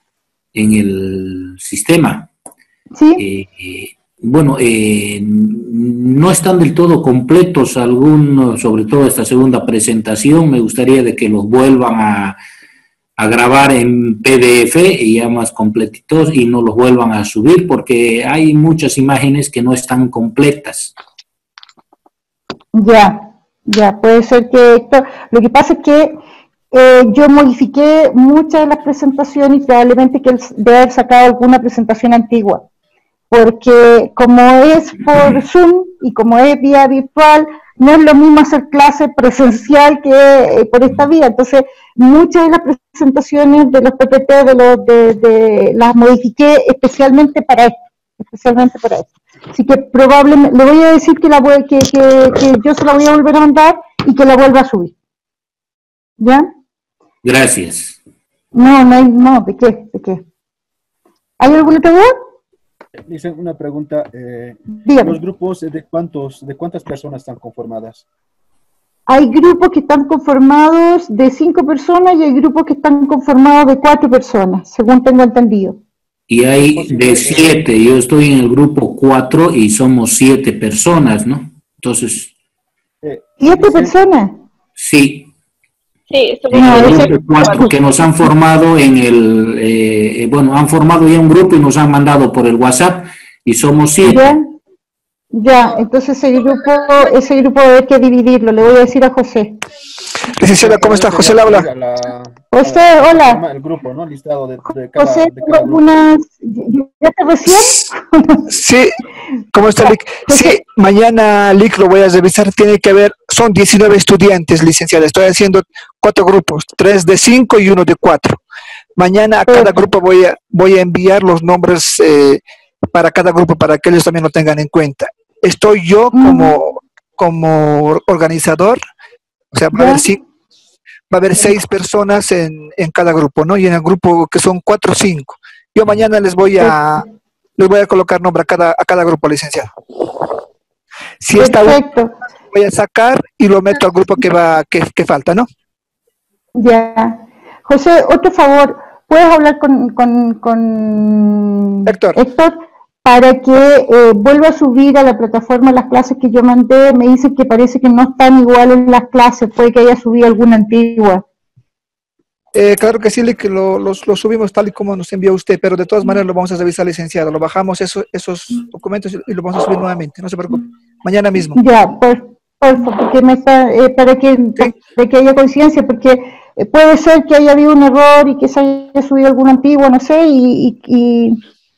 el sistema. Sí. Bueno, no están del todo completos algunos, sobre todo esta segunda presentación. Me gustaría de que los vuelvan a grabar en PDF y ya más completitos y no los vuelvan a subir porque hay muchas imágenes que no están completas. Ya, puede ser que esto, lo que pasa es que yo modifiqué muchas de las presentaciones y probablemente que debe haber sacado alguna presentación antigua, porque como es por Zoom y como es vía virtual, no es lo mismo hacer clase presencial que por esta vía. Entonces, muchas de las presentaciones de los PPT las modifiqué especialmente para esto. Así que probablemente, le voy a decir que yo se la voy a volver a mandar y que la vuelva a subir. ¿Ya? Gracias. No, ¿de qué? ¿Hay alguna otra duda? Dicen una pregunta. ¿Los grupos de cuántas personas están conformadas? Hay grupos que están conformados de 5 personas y hay grupos que están conformados de 4 personas, según tengo entendido. Y hay de 7, yo estoy en el grupo 4 y somos 7 personas, ¿no? Entonces... ¿7 personas? Sí. Sí, el grupo 4 que nos han formado en el... bueno, han formado ya un grupo y nos han mandado por el WhatsApp y somos 7. Ya, entonces ese grupo hay que dividirlo, le voy a decir a José. Licenciada, ¿cómo está? José le habla. José, hola. El grupo, ¿no? Listado de José, cada grupo. ¿ya te recién? Sí, ¿cómo está, Lic? Sí, mañana, Lic, lo voy a revisar, tiene que haber, son 19 estudiantes, licenciada, estoy haciendo 4 grupos, 3 de 5 y 1 de 4. Mañana a cada grupo voy a enviar los nombres para cada grupo, para que ellos también lo tengan en cuenta. Estoy yo como organizador, o sea, va a haber 6 personas en cada grupo, ¿no? Y en el grupo que son 4 o 5. Yo mañana les voy a colocar nombre a cada grupo, licenciado. Si está uno, voy a sacar y lo meto al grupo que falta, ¿no? Ya. José, otro favor, ¿puedes hablar con Héctor, para que vuelva a subir a la plataforma las clases que yo mandé? Me dice que parece que no están iguales las clases, puede que haya subido alguna antigua. Claro que sí, que lo subimos tal y como nos envió usted, pero de todas maneras lo vamos a revisar, licenciado. Lo bajamos esos documentos y lo vamos a subir nuevamente, no se preocupe. Mañana mismo. Ya, porque para que haya conciencia, porque puede ser que haya habido un error y que se haya subido algún antiguo, no sé, y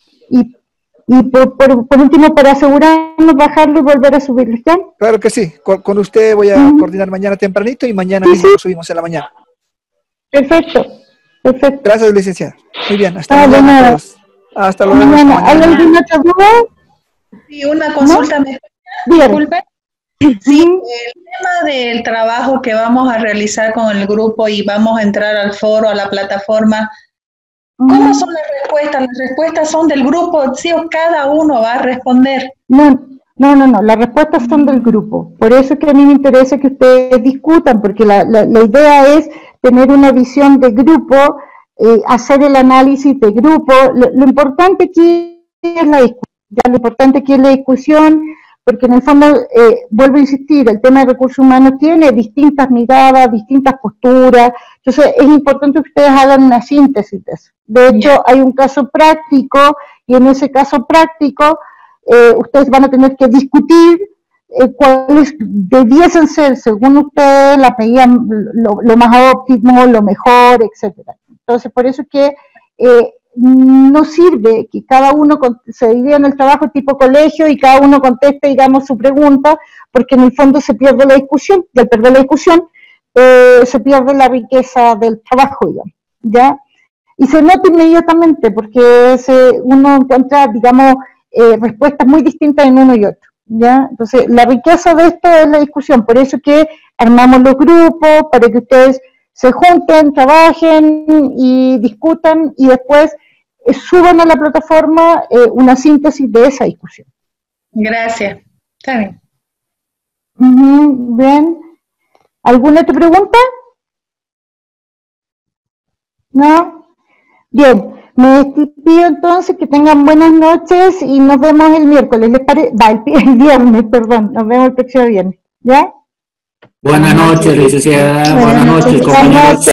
por último, para asegurarnos, bajarlo y volver a subirlo, ¿ya? Claro que sí, con usted voy a coordinar mañana tempranito y mañana mismo lo subimos en la mañana. Perfecto. Gracias, licenciada. Muy bien, hasta luego. Hasta luego. ¿Hay alguna otra duda? Sí, una consulta. ¿Me disculpe? Sí, el tema del trabajo que vamos a realizar con el grupo y vamos a entrar al foro, a la plataforma, ¿cómo son las respuestas? ¿Las respuestas son del grupo? ¿Sí o cada uno va a responder? No, las respuestas son del grupo. Por eso es que a mí me interesa que ustedes discutan, porque la idea es tener una visión de grupo, hacer el análisis de grupo. Lo importante aquí es la discusión, porque en el fondo, vuelvo a insistir, el tema de recursos humanos tiene distintas miradas, distintas posturas, entonces es importante que ustedes hagan una síntesis de eso. De hecho, hay un caso práctico, y en ese caso práctico, ustedes van a tener que discutir cuáles debiesen ser, según ustedes, las medidas, lo más óptimo, lo mejor, etcétera. Entonces, por eso es que no sirve que cada uno se divida en el trabajo tipo colegio y cada uno conteste, digamos, su pregunta, porque en el fondo se pierde la discusión, y al perder la discusión se pierde la riqueza del trabajo, digamos, ¿ya? Y se nota inmediatamente, porque uno encuentra, digamos, respuestas muy distintas en uno y otro, ¿ya? Entonces, la riqueza de esto es la discusión, por eso que armamos los grupos, para que ustedes se junten, trabajen y discutan, y después suban a la plataforma una síntesis de esa discusión. Gracias. Está bien. Bien. ¿Alguna otra pregunta? ¿No? Bien. Me despido entonces, que tengan buenas noches y nos vemos el miércoles. ¿Les parece? El viernes, perdón. Nos vemos el próximo viernes. ¿Ya? Buenas noches, licenciada. Buenas noches, compañeros.